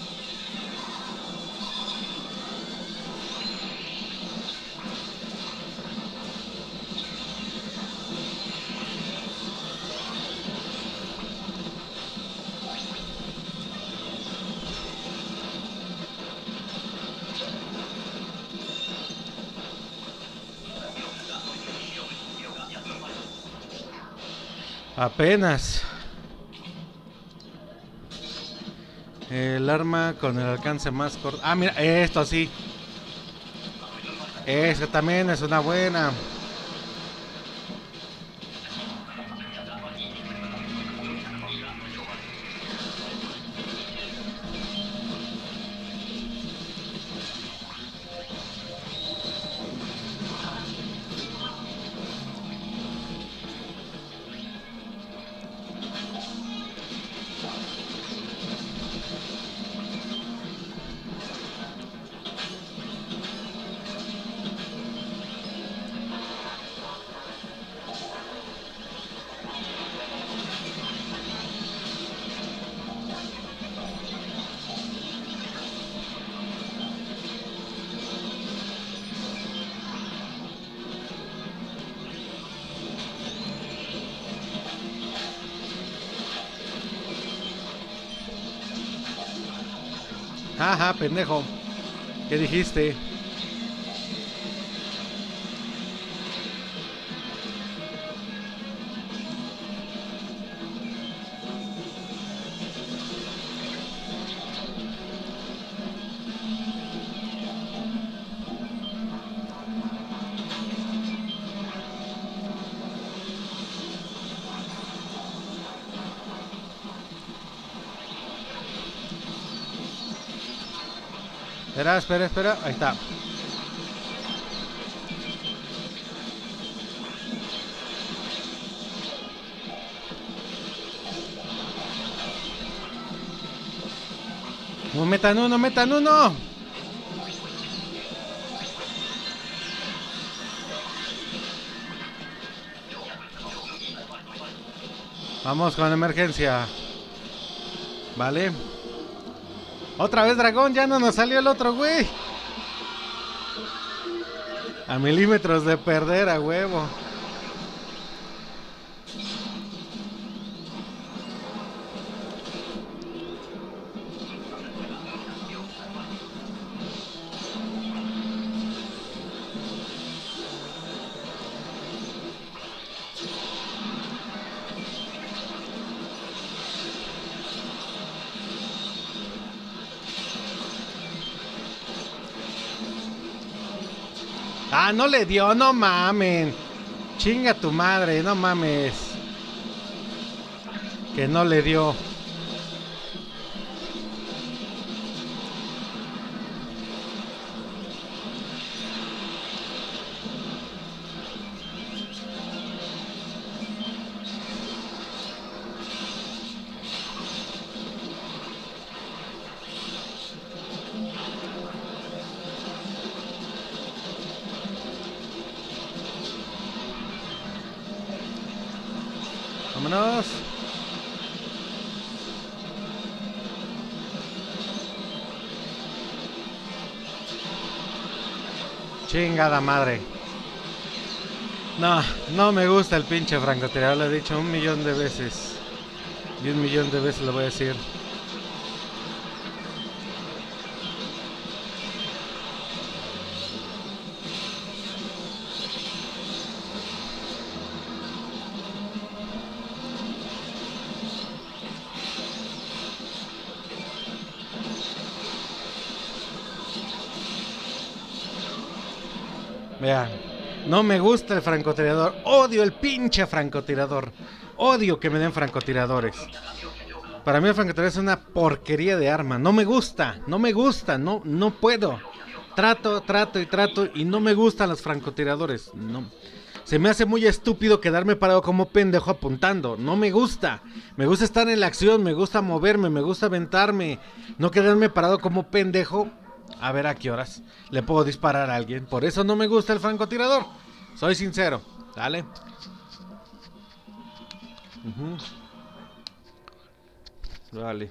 Apenas. El arma con el alcance más corto. Ah, mira, esto sí. Esa también es una buena. Ajá, pendejo. ¿Qué dijiste? Espera. Ahí está. No metan uno. Vamos con emergencia. Vale. Otra vez dragón, ya no nos salió el otro, güey. A milímetros de perder, a huevo. Ah, no le dio, no mamen. Chinga tu madre, no mames. Que no le dio. Vámonos. Chingada madre. No, no me gusta el pinche francotirador, lo he dicho 1.000.000 de veces. Y 1.000.000 de veces lo voy a decir. Vean, no me gusta el francotirador. Odio el pinche francotirador. Odio que me den francotiradores. Para mí el francotirador es una porquería de arma. No me gusta, no me gusta, no puedo. Trato y no me gustan los francotiradores. No. Se me hace muy estúpido quedarme parado como pendejo apuntando. No me gusta. Me gusta estar en la acción, me gusta moverme, me gusta aventarme. No quedarme parado como pendejo. A ver a qué horas le puedo disparar a alguien. Por eso no me gusta el francotirador. Soy sincero. Dale. Vale.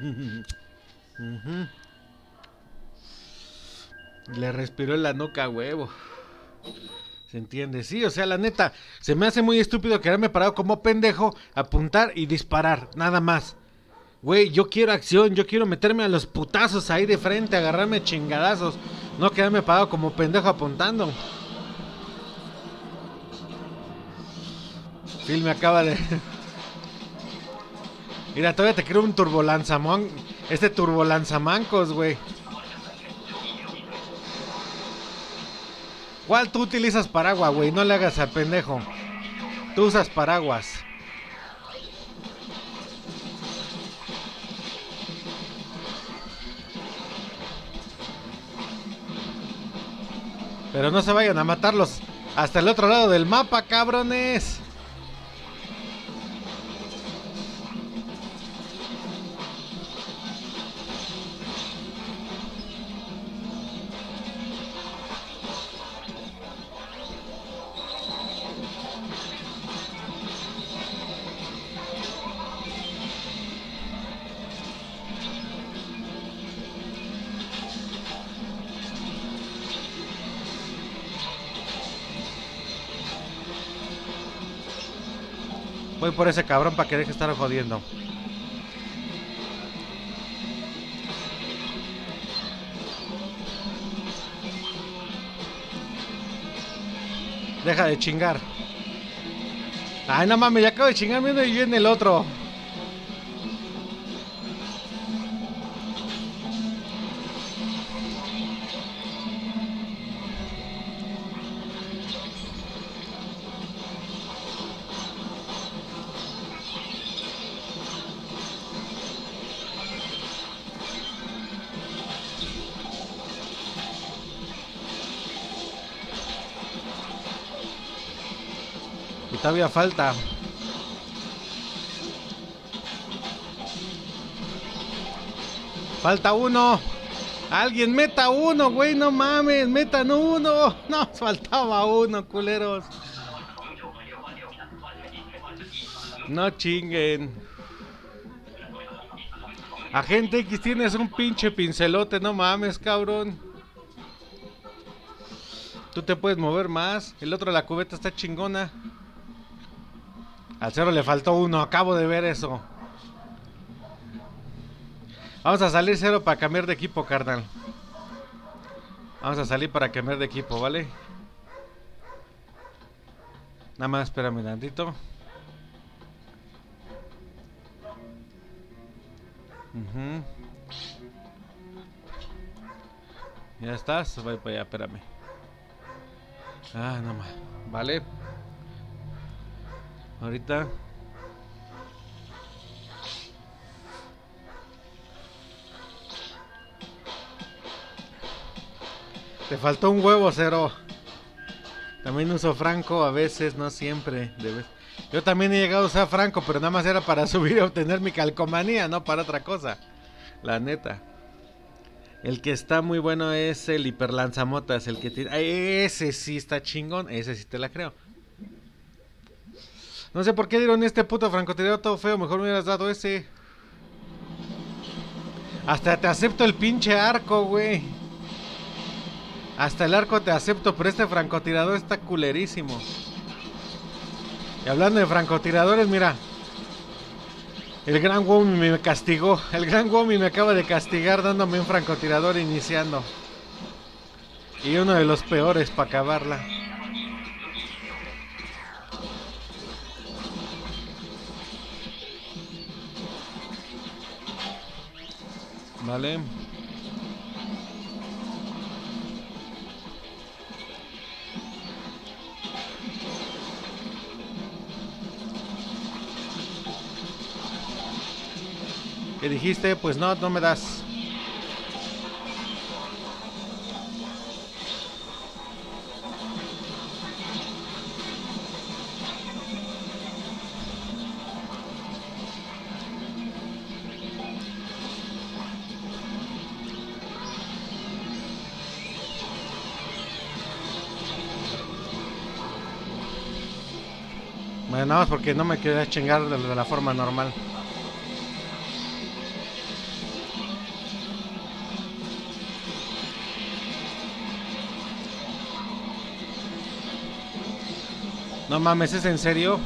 Le respiró en la nuca, huevo. ¿Se entiende? Sí, o sea, la neta, se me hace muy estúpido quedarme parado como pendejo, apuntar y disparar, nada más. Güey, yo quiero acción, yo quiero meterme a los putazos ahí de frente, agarrarme chingadazos, no quedarme parado como pendejo apuntando. Phil me acaba de... Mira, todavía te creo un turbolanzamón. Este turbolanzamancos, güey. ¿Cuál tú utilizas paraguas, güey? No le hagas al pendejo. Tú usas paraguas. Pero no se vayan a matarlos hasta el otro lado del mapa, cabrones. Voy por ese cabrón para que deje de estar jodiendo. Deja de chingar. Ay, no mames, ya acabo de chingar uno y viene el otro. Y todavía falta. Falta uno. Alguien meta uno, güey, no mames, metan uno. No, faltaba uno, culeros. No chinguen. Agente X, tienes un pinche pincelote, no mames, cabrón. Tú te puedes mover más. El otro, la cubeta está chingona. Al cero le faltó uno, acabo de ver eso. Vamos a salir cero para cambiar de equipo, carnal. Vamos a salir para cambiar de equipo, ¿vale? Nada más, espérame un tantito. Ya estás, voy para allá, espérame. Ah, no más, vale. Ahorita. Te faltó un huevo, cero. También uso Franco a veces, no siempre. Yo también he llegado a usar Franco, pero nada más era para subir y obtener mi calcomanía, no para otra cosa. La neta. El que está muy bueno es el hiperlanzamotas, el que tiene... Ese sí está chingón, ese sí te la creo. No sé por qué dieron este puto francotirador todo feo. Mejor me hubieras dado ese. Hasta te acepto el pinche arco, güey. Hasta el arco te acepto, pero este francotirador está culerísimo. Y hablando de francotiradores, mira. El gran Womi me castigó. El gran Womi me acaba de castigar dándome un francotirador iniciando. Y uno de los peores para acabarla. Vale. ¿Qué dijiste? Pues no, no me das. Bueno, nada más porque no me quería chingar de la forma normal. No mames, ¿es en serio?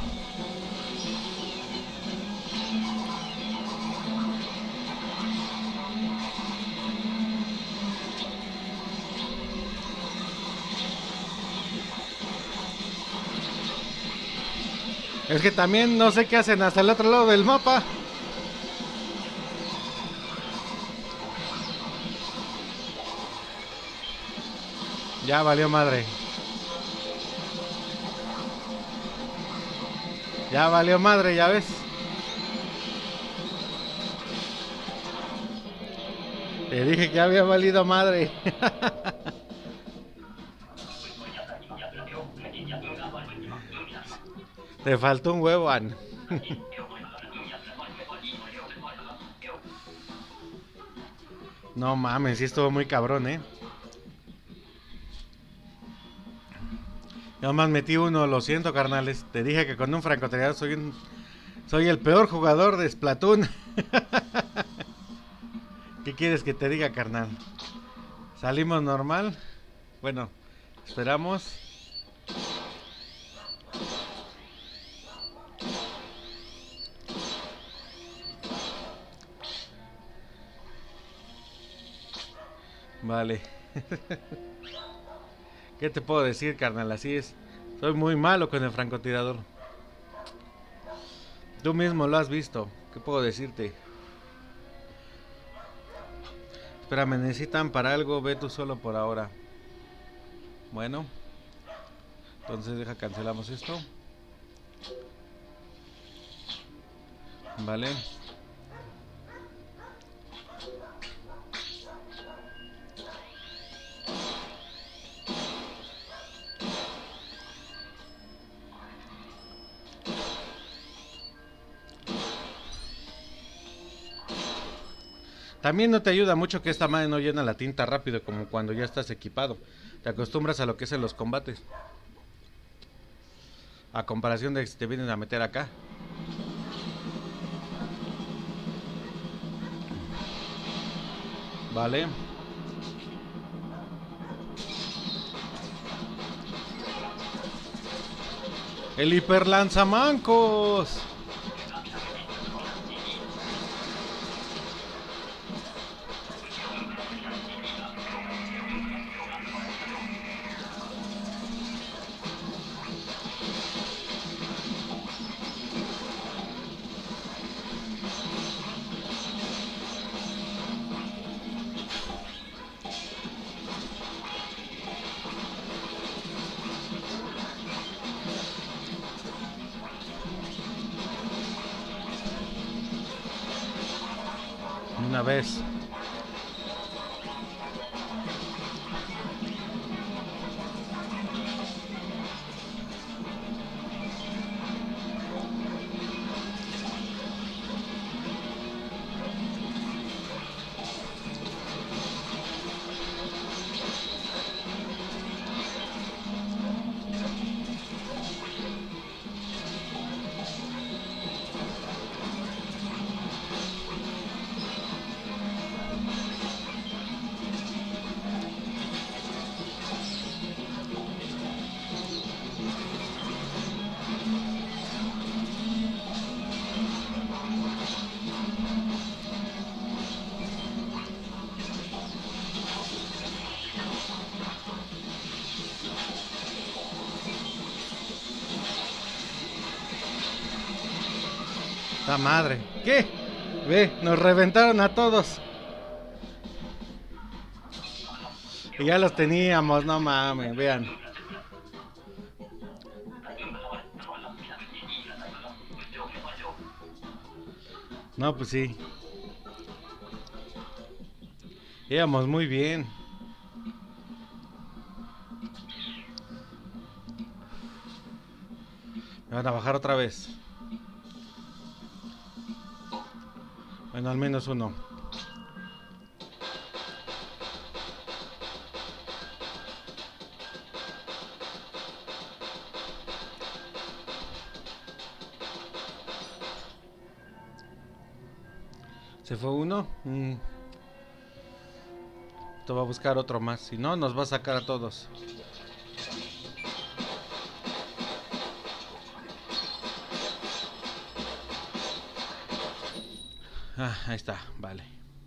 Es que también no sé qué hacen hasta el otro lado del mapa. Ya valió madre. Ya valió madre, ya ves. Te dije que ya había valido madre. Te faltó un huevo, An. No mames, sí estuvo muy cabrón, Yo más metí uno, lo siento, carnales. Te dije que con un francotirador soy el peor jugador de Splatoon. ¿Qué quieres que te diga, carnal? Salimos normal. Bueno, esperamos. Vale. ¿Qué te puedo decir, carnal? Así es. Soy muy malo con el francotirador. Tú mismo lo has visto. ¿Qué puedo decirte? Espera, me necesitan para algo. Ve tú solo por ahora. Bueno. Entonces deja, cancelamos esto. Vale. También no te ayuda mucho que esta madre no llena la tinta rápido como cuando ya estás equipado. Te acostumbras a lo que es en los combates. A comparación de si te vienen a meter acá. Vale. El hiperlanzamancos. Una vez. La madre. ¿Qué? Ve, nos reventaron a todos. Y ya los teníamos, no mames, vean. No, pues sí. Íbamos muy bien. Me van a bajar otra vez. Bueno, al menos uno. ¿Se fue uno? Esto va a buscar otro más. Si no, nos va a sacar a todos. Ah, ahí está, vale.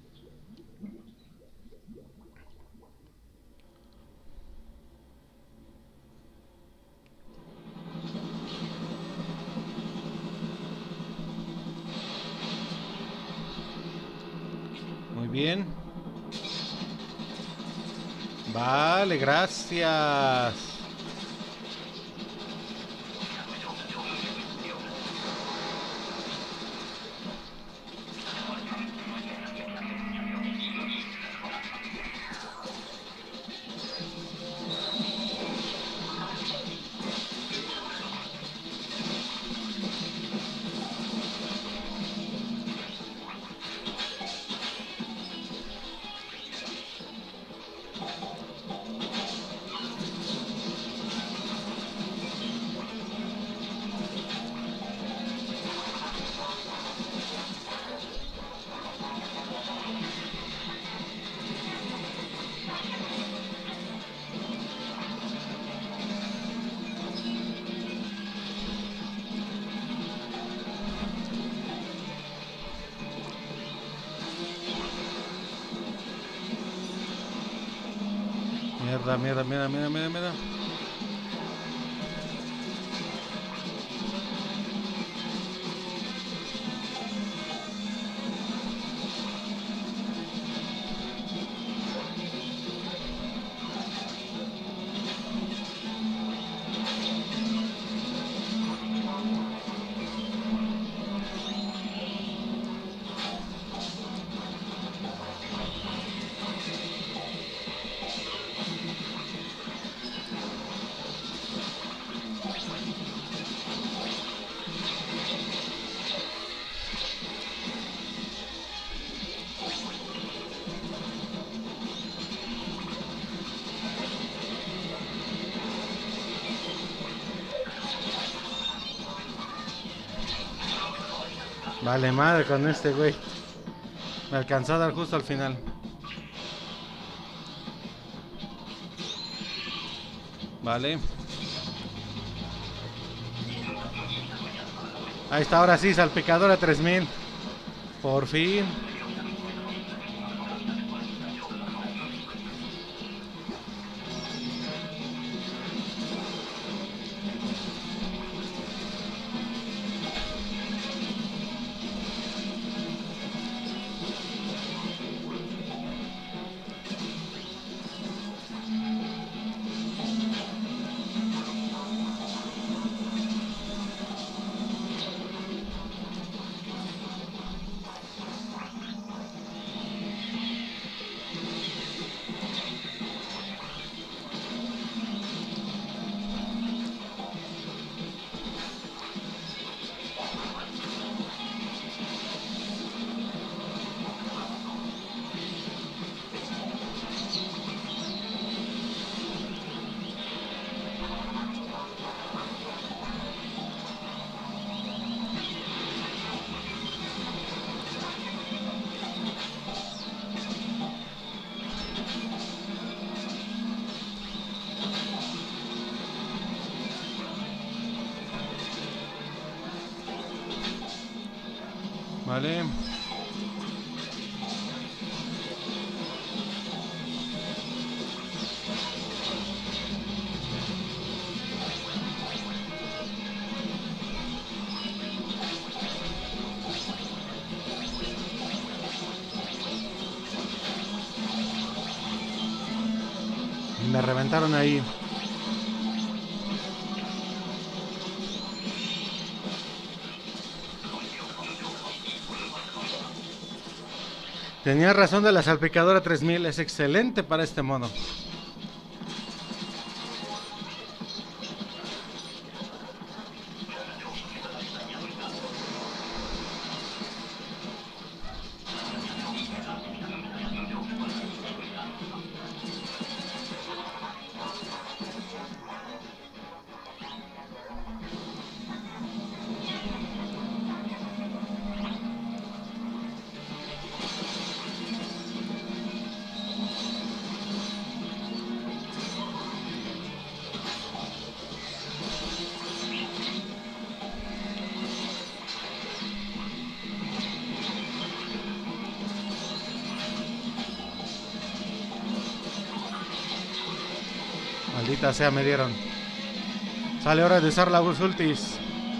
Muy bien. Vale, gracias. Mierda, mierda, mierda, mierda, mierda, mierda. Vale madre con este güey. Me alcanzó a dar justo al final. Vale. Ahí está, ahora sí, salpicadora 3000. Por fin. Vale. me reventaron ahí. Tenía razón de la salpicadora 3000, es excelente para este modo. Maldita sea, me dieron. Sale hora de usar la ultis.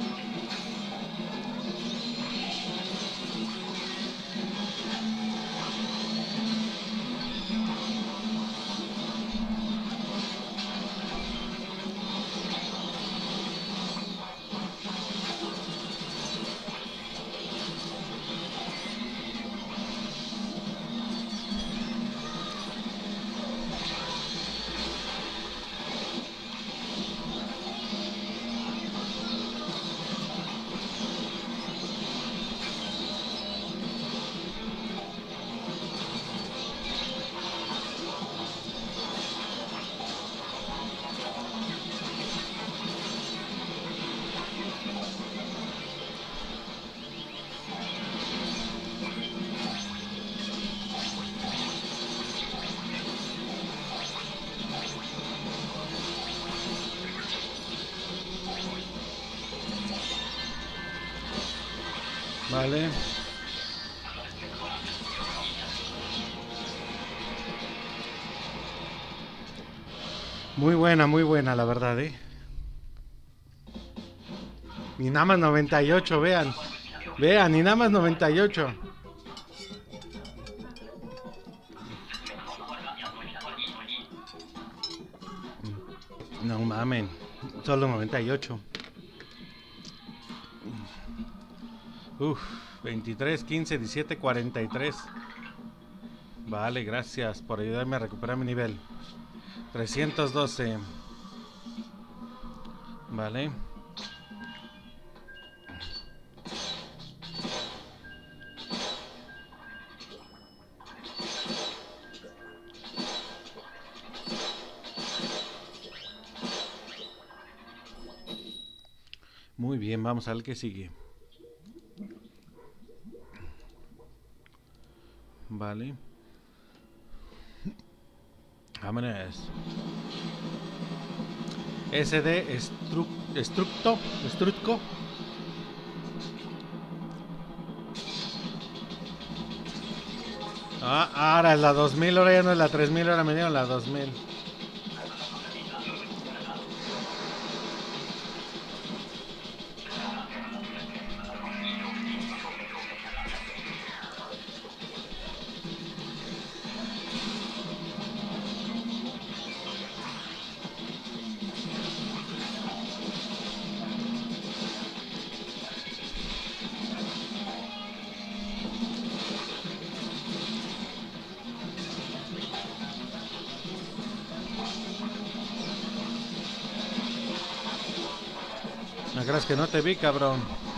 Vale. Muy buena la verdad, Y nada más 98, vean. Vean, y nada más 98. No mamen, solo 98. 23, 15, 17, 43. Vale, gracias por ayudarme a recuperar mi nivel. 312. Vale. Muy bien, vamos al que sigue. Vale. Vámonos. SD Structo. Ahora es la 2000, ahora ya no es la 3000, ahora me dieron la 2000. No creas que no te vi, cabrón.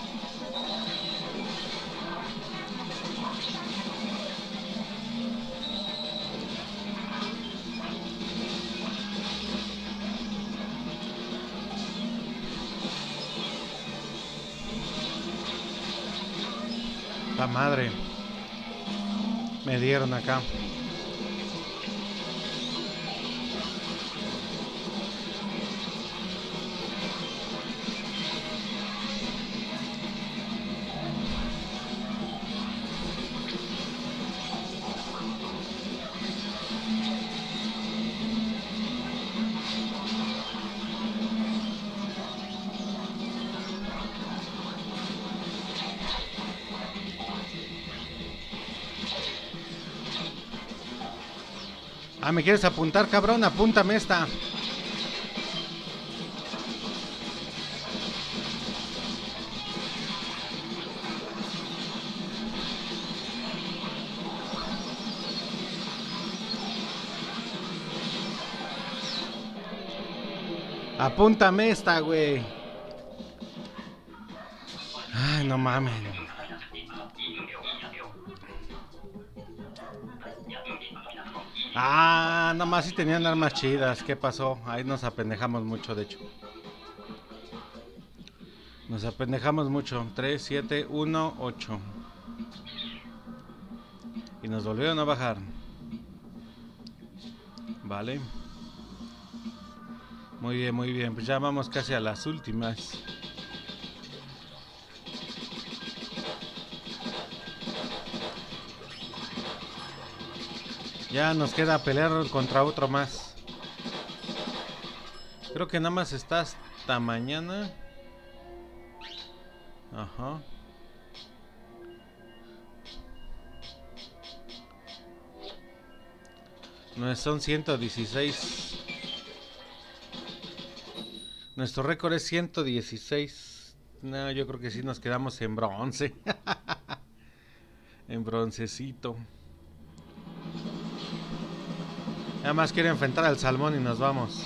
La madre. Me dieron acá. Ah, ¿me quieres apuntar, cabrón? Apúntame esta. Apúntame esta, güey. Ay, no mames. Ah, nomás si tenían armas chidas. ¿Qué pasó? Ahí nos apendejamos mucho, de hecho. Nos apendejamos mucho. 3, 7, 1, 8. Y nos volvieron a bajar. Vale. Muy bien, muy bien. Pues ya vamos casi a las últimas. Ya nos queda pelear contra otro más. Creo que nada más está hasta mañana. Ajá. No, son 116. Nuestro récord es 116. No, yo creo que sí nos quedamos en bronce. En broncecito. Nada más quiere enfrentar al salmón y nos vamos.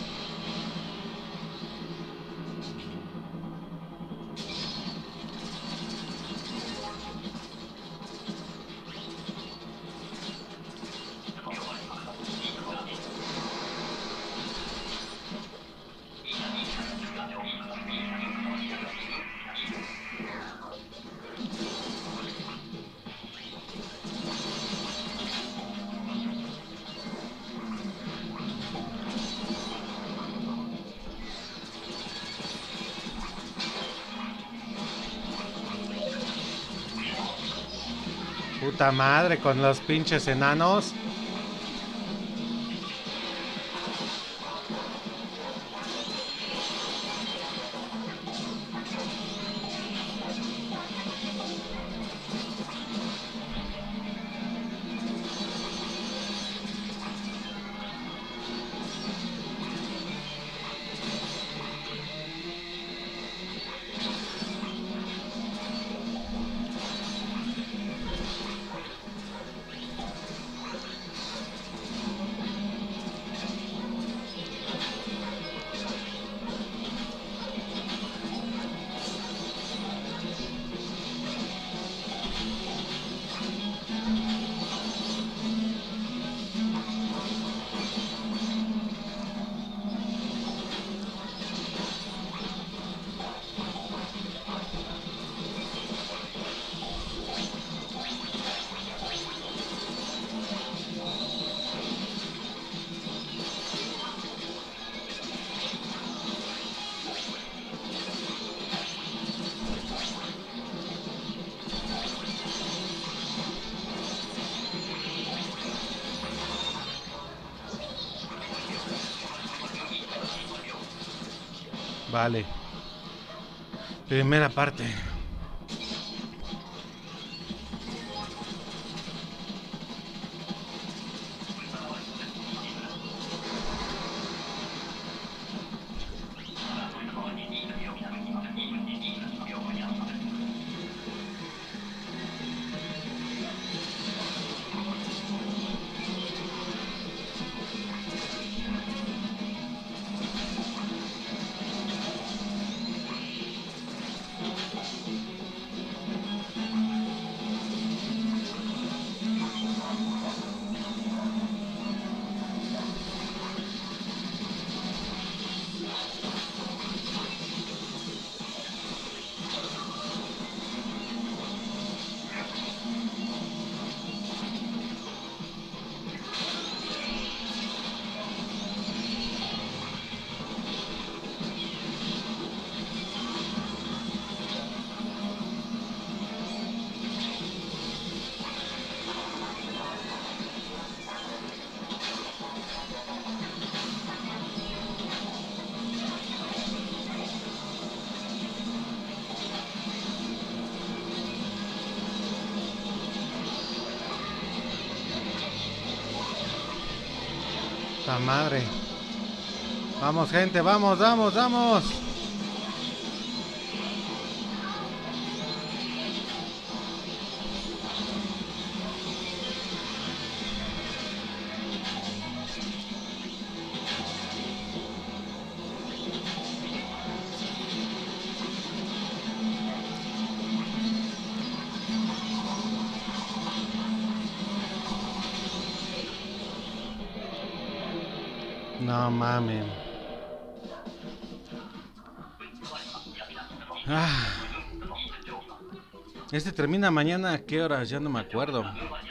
Puta madre, con los pinches enanos. Vale. Primera parte. La madre. Vamos, gente, vamos, vamos, vamos. No mames. Ah. Este termina mañana, ¿a qué horas? Ya no me acuerdo.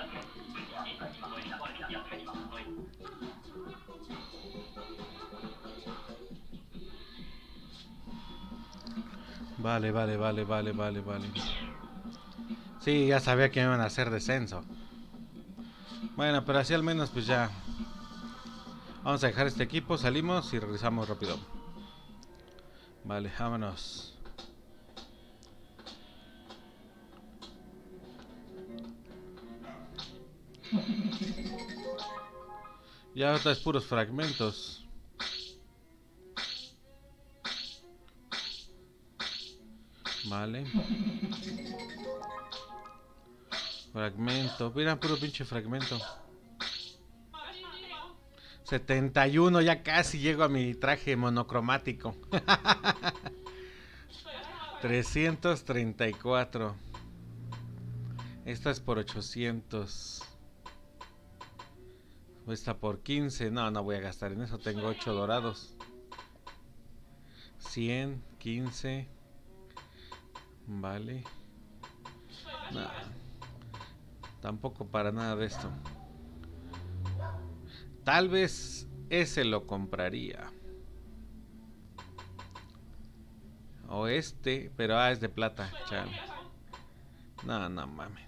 Vale, vale, vale, vale, vale, vale. Sí, ya sabía que me iban a hacer descenso. Bueno, pero así al menos pues ya. Vamos a dejar este equipo, salimos y regresamos rápido. Vale, vámonos. Ya ahorita es puros fragmentos. Vale. Fragmento. Mira, puro pinche fragmento. 71, ya casi llego a mi traje monocromático. 334. Esta es por 800. Esta por 15. No, no voy a gastar en eso. Tengo 8 dorados. 100, 15. Vale. No, tampoco para nada de esto. Tal vez ese lo compraría. O este, pero es de plata, chale. No, no mames.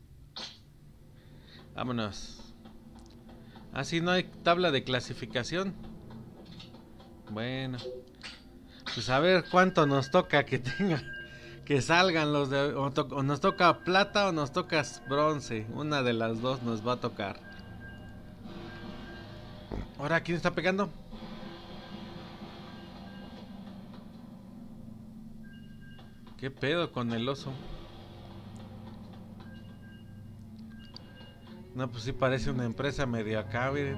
Vámonos. Así no hay tabla de clasificación. Bueno. Pues a ver cuánto nos toca que tenga. Que salgan los de... O nos toca plata o nos toca bronce. Una de las dos nos va a tocar. Ahora, ¿quién está pegando? ¿Qué pedo con el oso? No, pues sí parece una empresa medio acá, miren.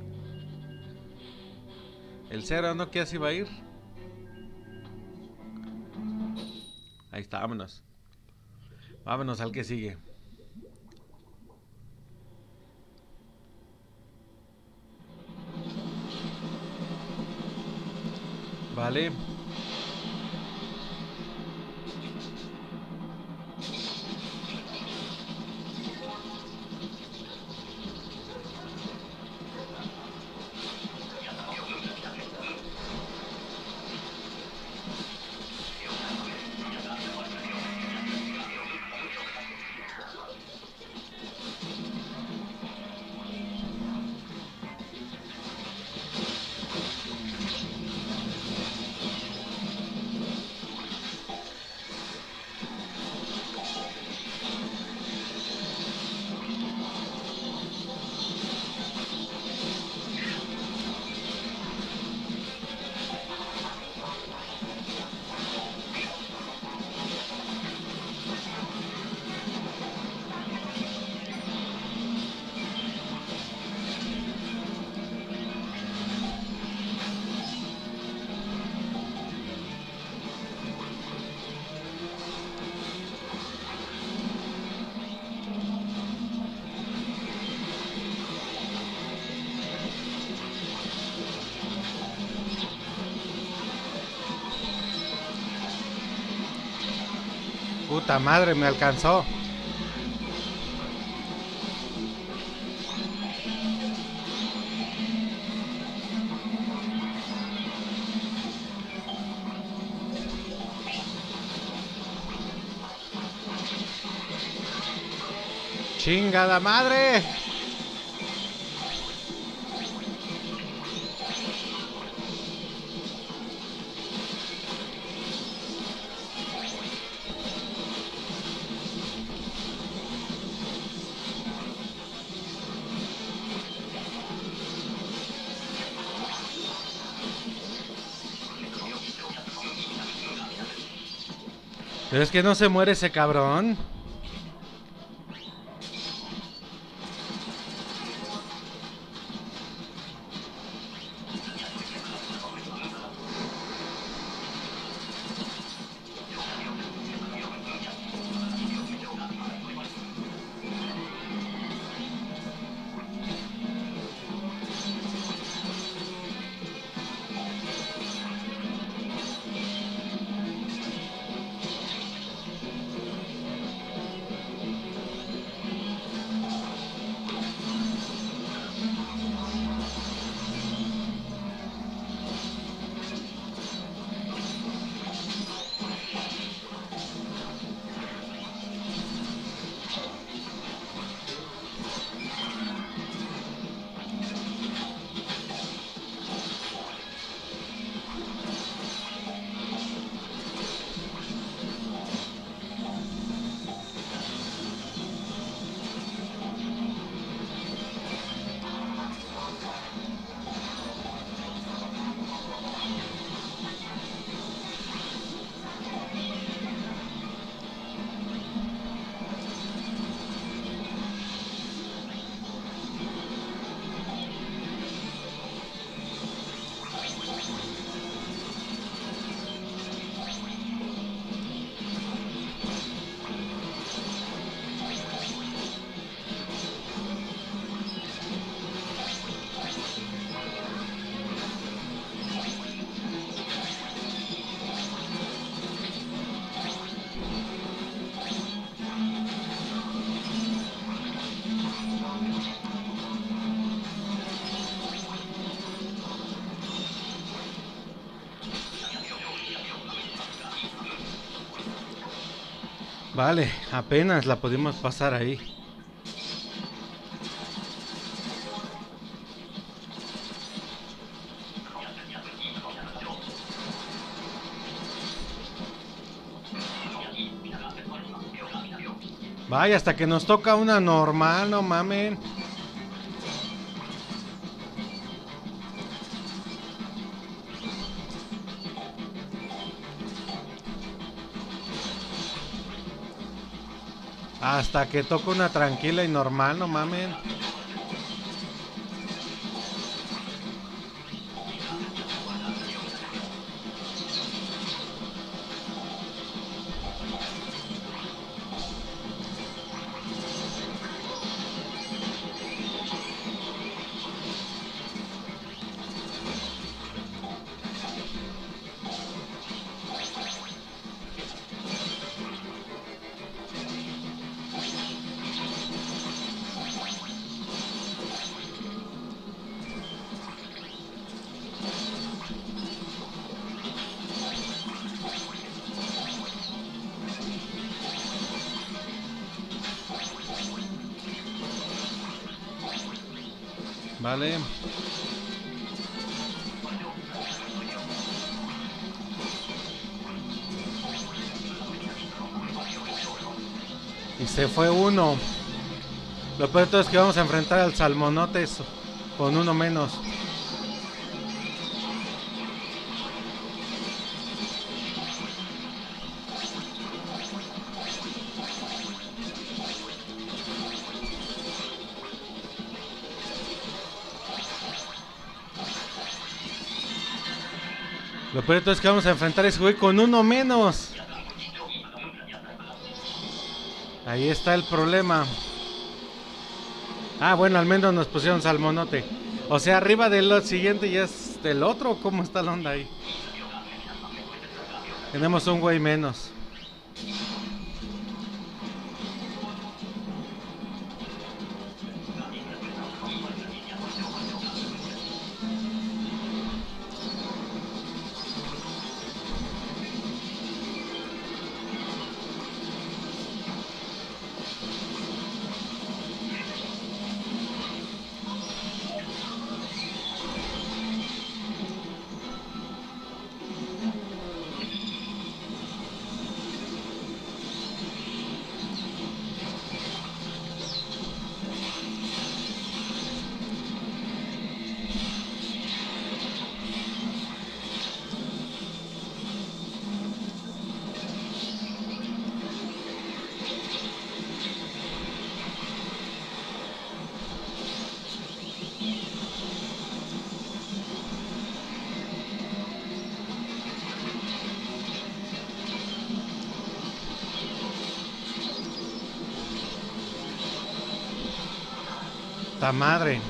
El cero, ¿no? ¿Qué así va a ir? Ahí está, vámonos. Vámonos al que sigue. Vale. Puta madre, me alcanzó. ¡Chingada madre! Pero es que no se muere ese cabrón. Vale, apenas la pudimos pasar ahí. Vaya, hasta que nos toca una normal, no mamen. Hasta que toca una tranquila y normal, no mamen. Vale. Y se fue uno. Lo peor de todo es que vamos a enfrentar al salmonotes con uno menos. Lo peor de todo es que vamos a enfrentar a ese güey con uno menos. Ahí está el problema. Ah, bueno, al menos nos pusieron salmonote. O sea, arriba del siguiente ya es del otro. ¿Cómo está la onda ahí? Tenemos un güey menos. Ta madre.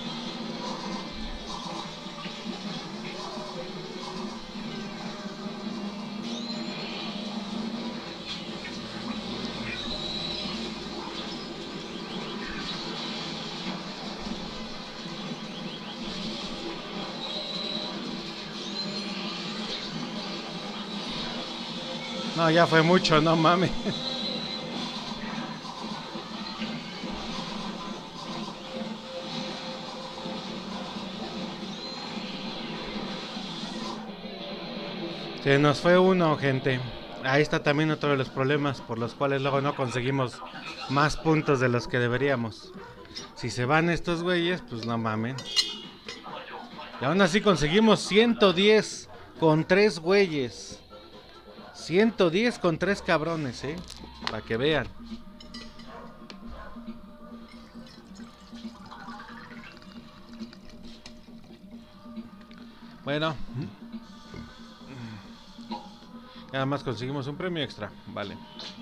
No, ya fue mucho, no mames. Se nos fue uno, gente. Ahí está también otro de los problemas por los cuales luego no conseguimos más puntos de los que deberíamos. Si se van estos güeyes, pues no mamen. Y aún así conseguimos 110 con 3 güeyes. 110 con 3 cabrones, para que vean. Bueno. Nada más conseguimos un premio extra, vale.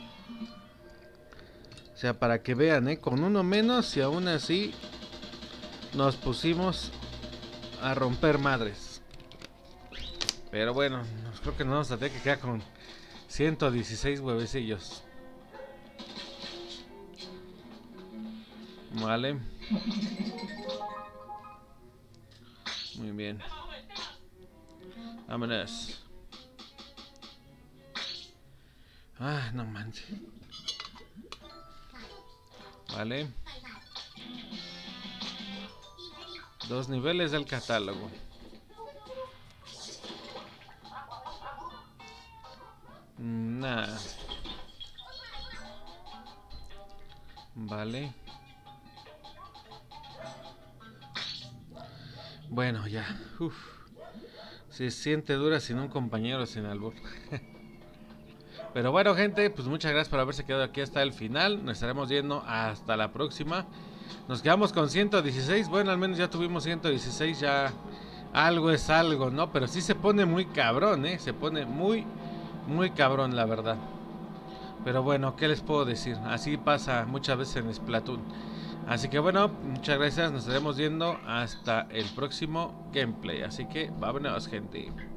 O sea, para que vean, con uno menos y aún así nos pusimos a romper madres. Pero bueno, creo que nos vamos a tener que quedar con 116 huevecillos. Vale. Muy bien. Vámonos. Ah, no manches. Vale. 2 niveles del catálogo. Nada. Vale. Bueno, ya. Uf. Se siente dura sin un compañero sin albur. Pero bueno, gente, pues muchas gracias por haberse quedado aquí hasta el final. Nos estaremos viendo hasta la próxima. Nos quedamos con 116. Bueno, al menos ya tuvimos 116. Ya algo es algo, ¿no? Pero sí se pone muy cabrón, se pone muy, muy cabrón, la verdad. Pero bueno, ¿qué les puedo decir? Así pasa muchas veces en Splatoon. Así que bueno, muchas gracias. Nos estaremos viendo hasta el próximo gameplay. Así que vámonos, gente.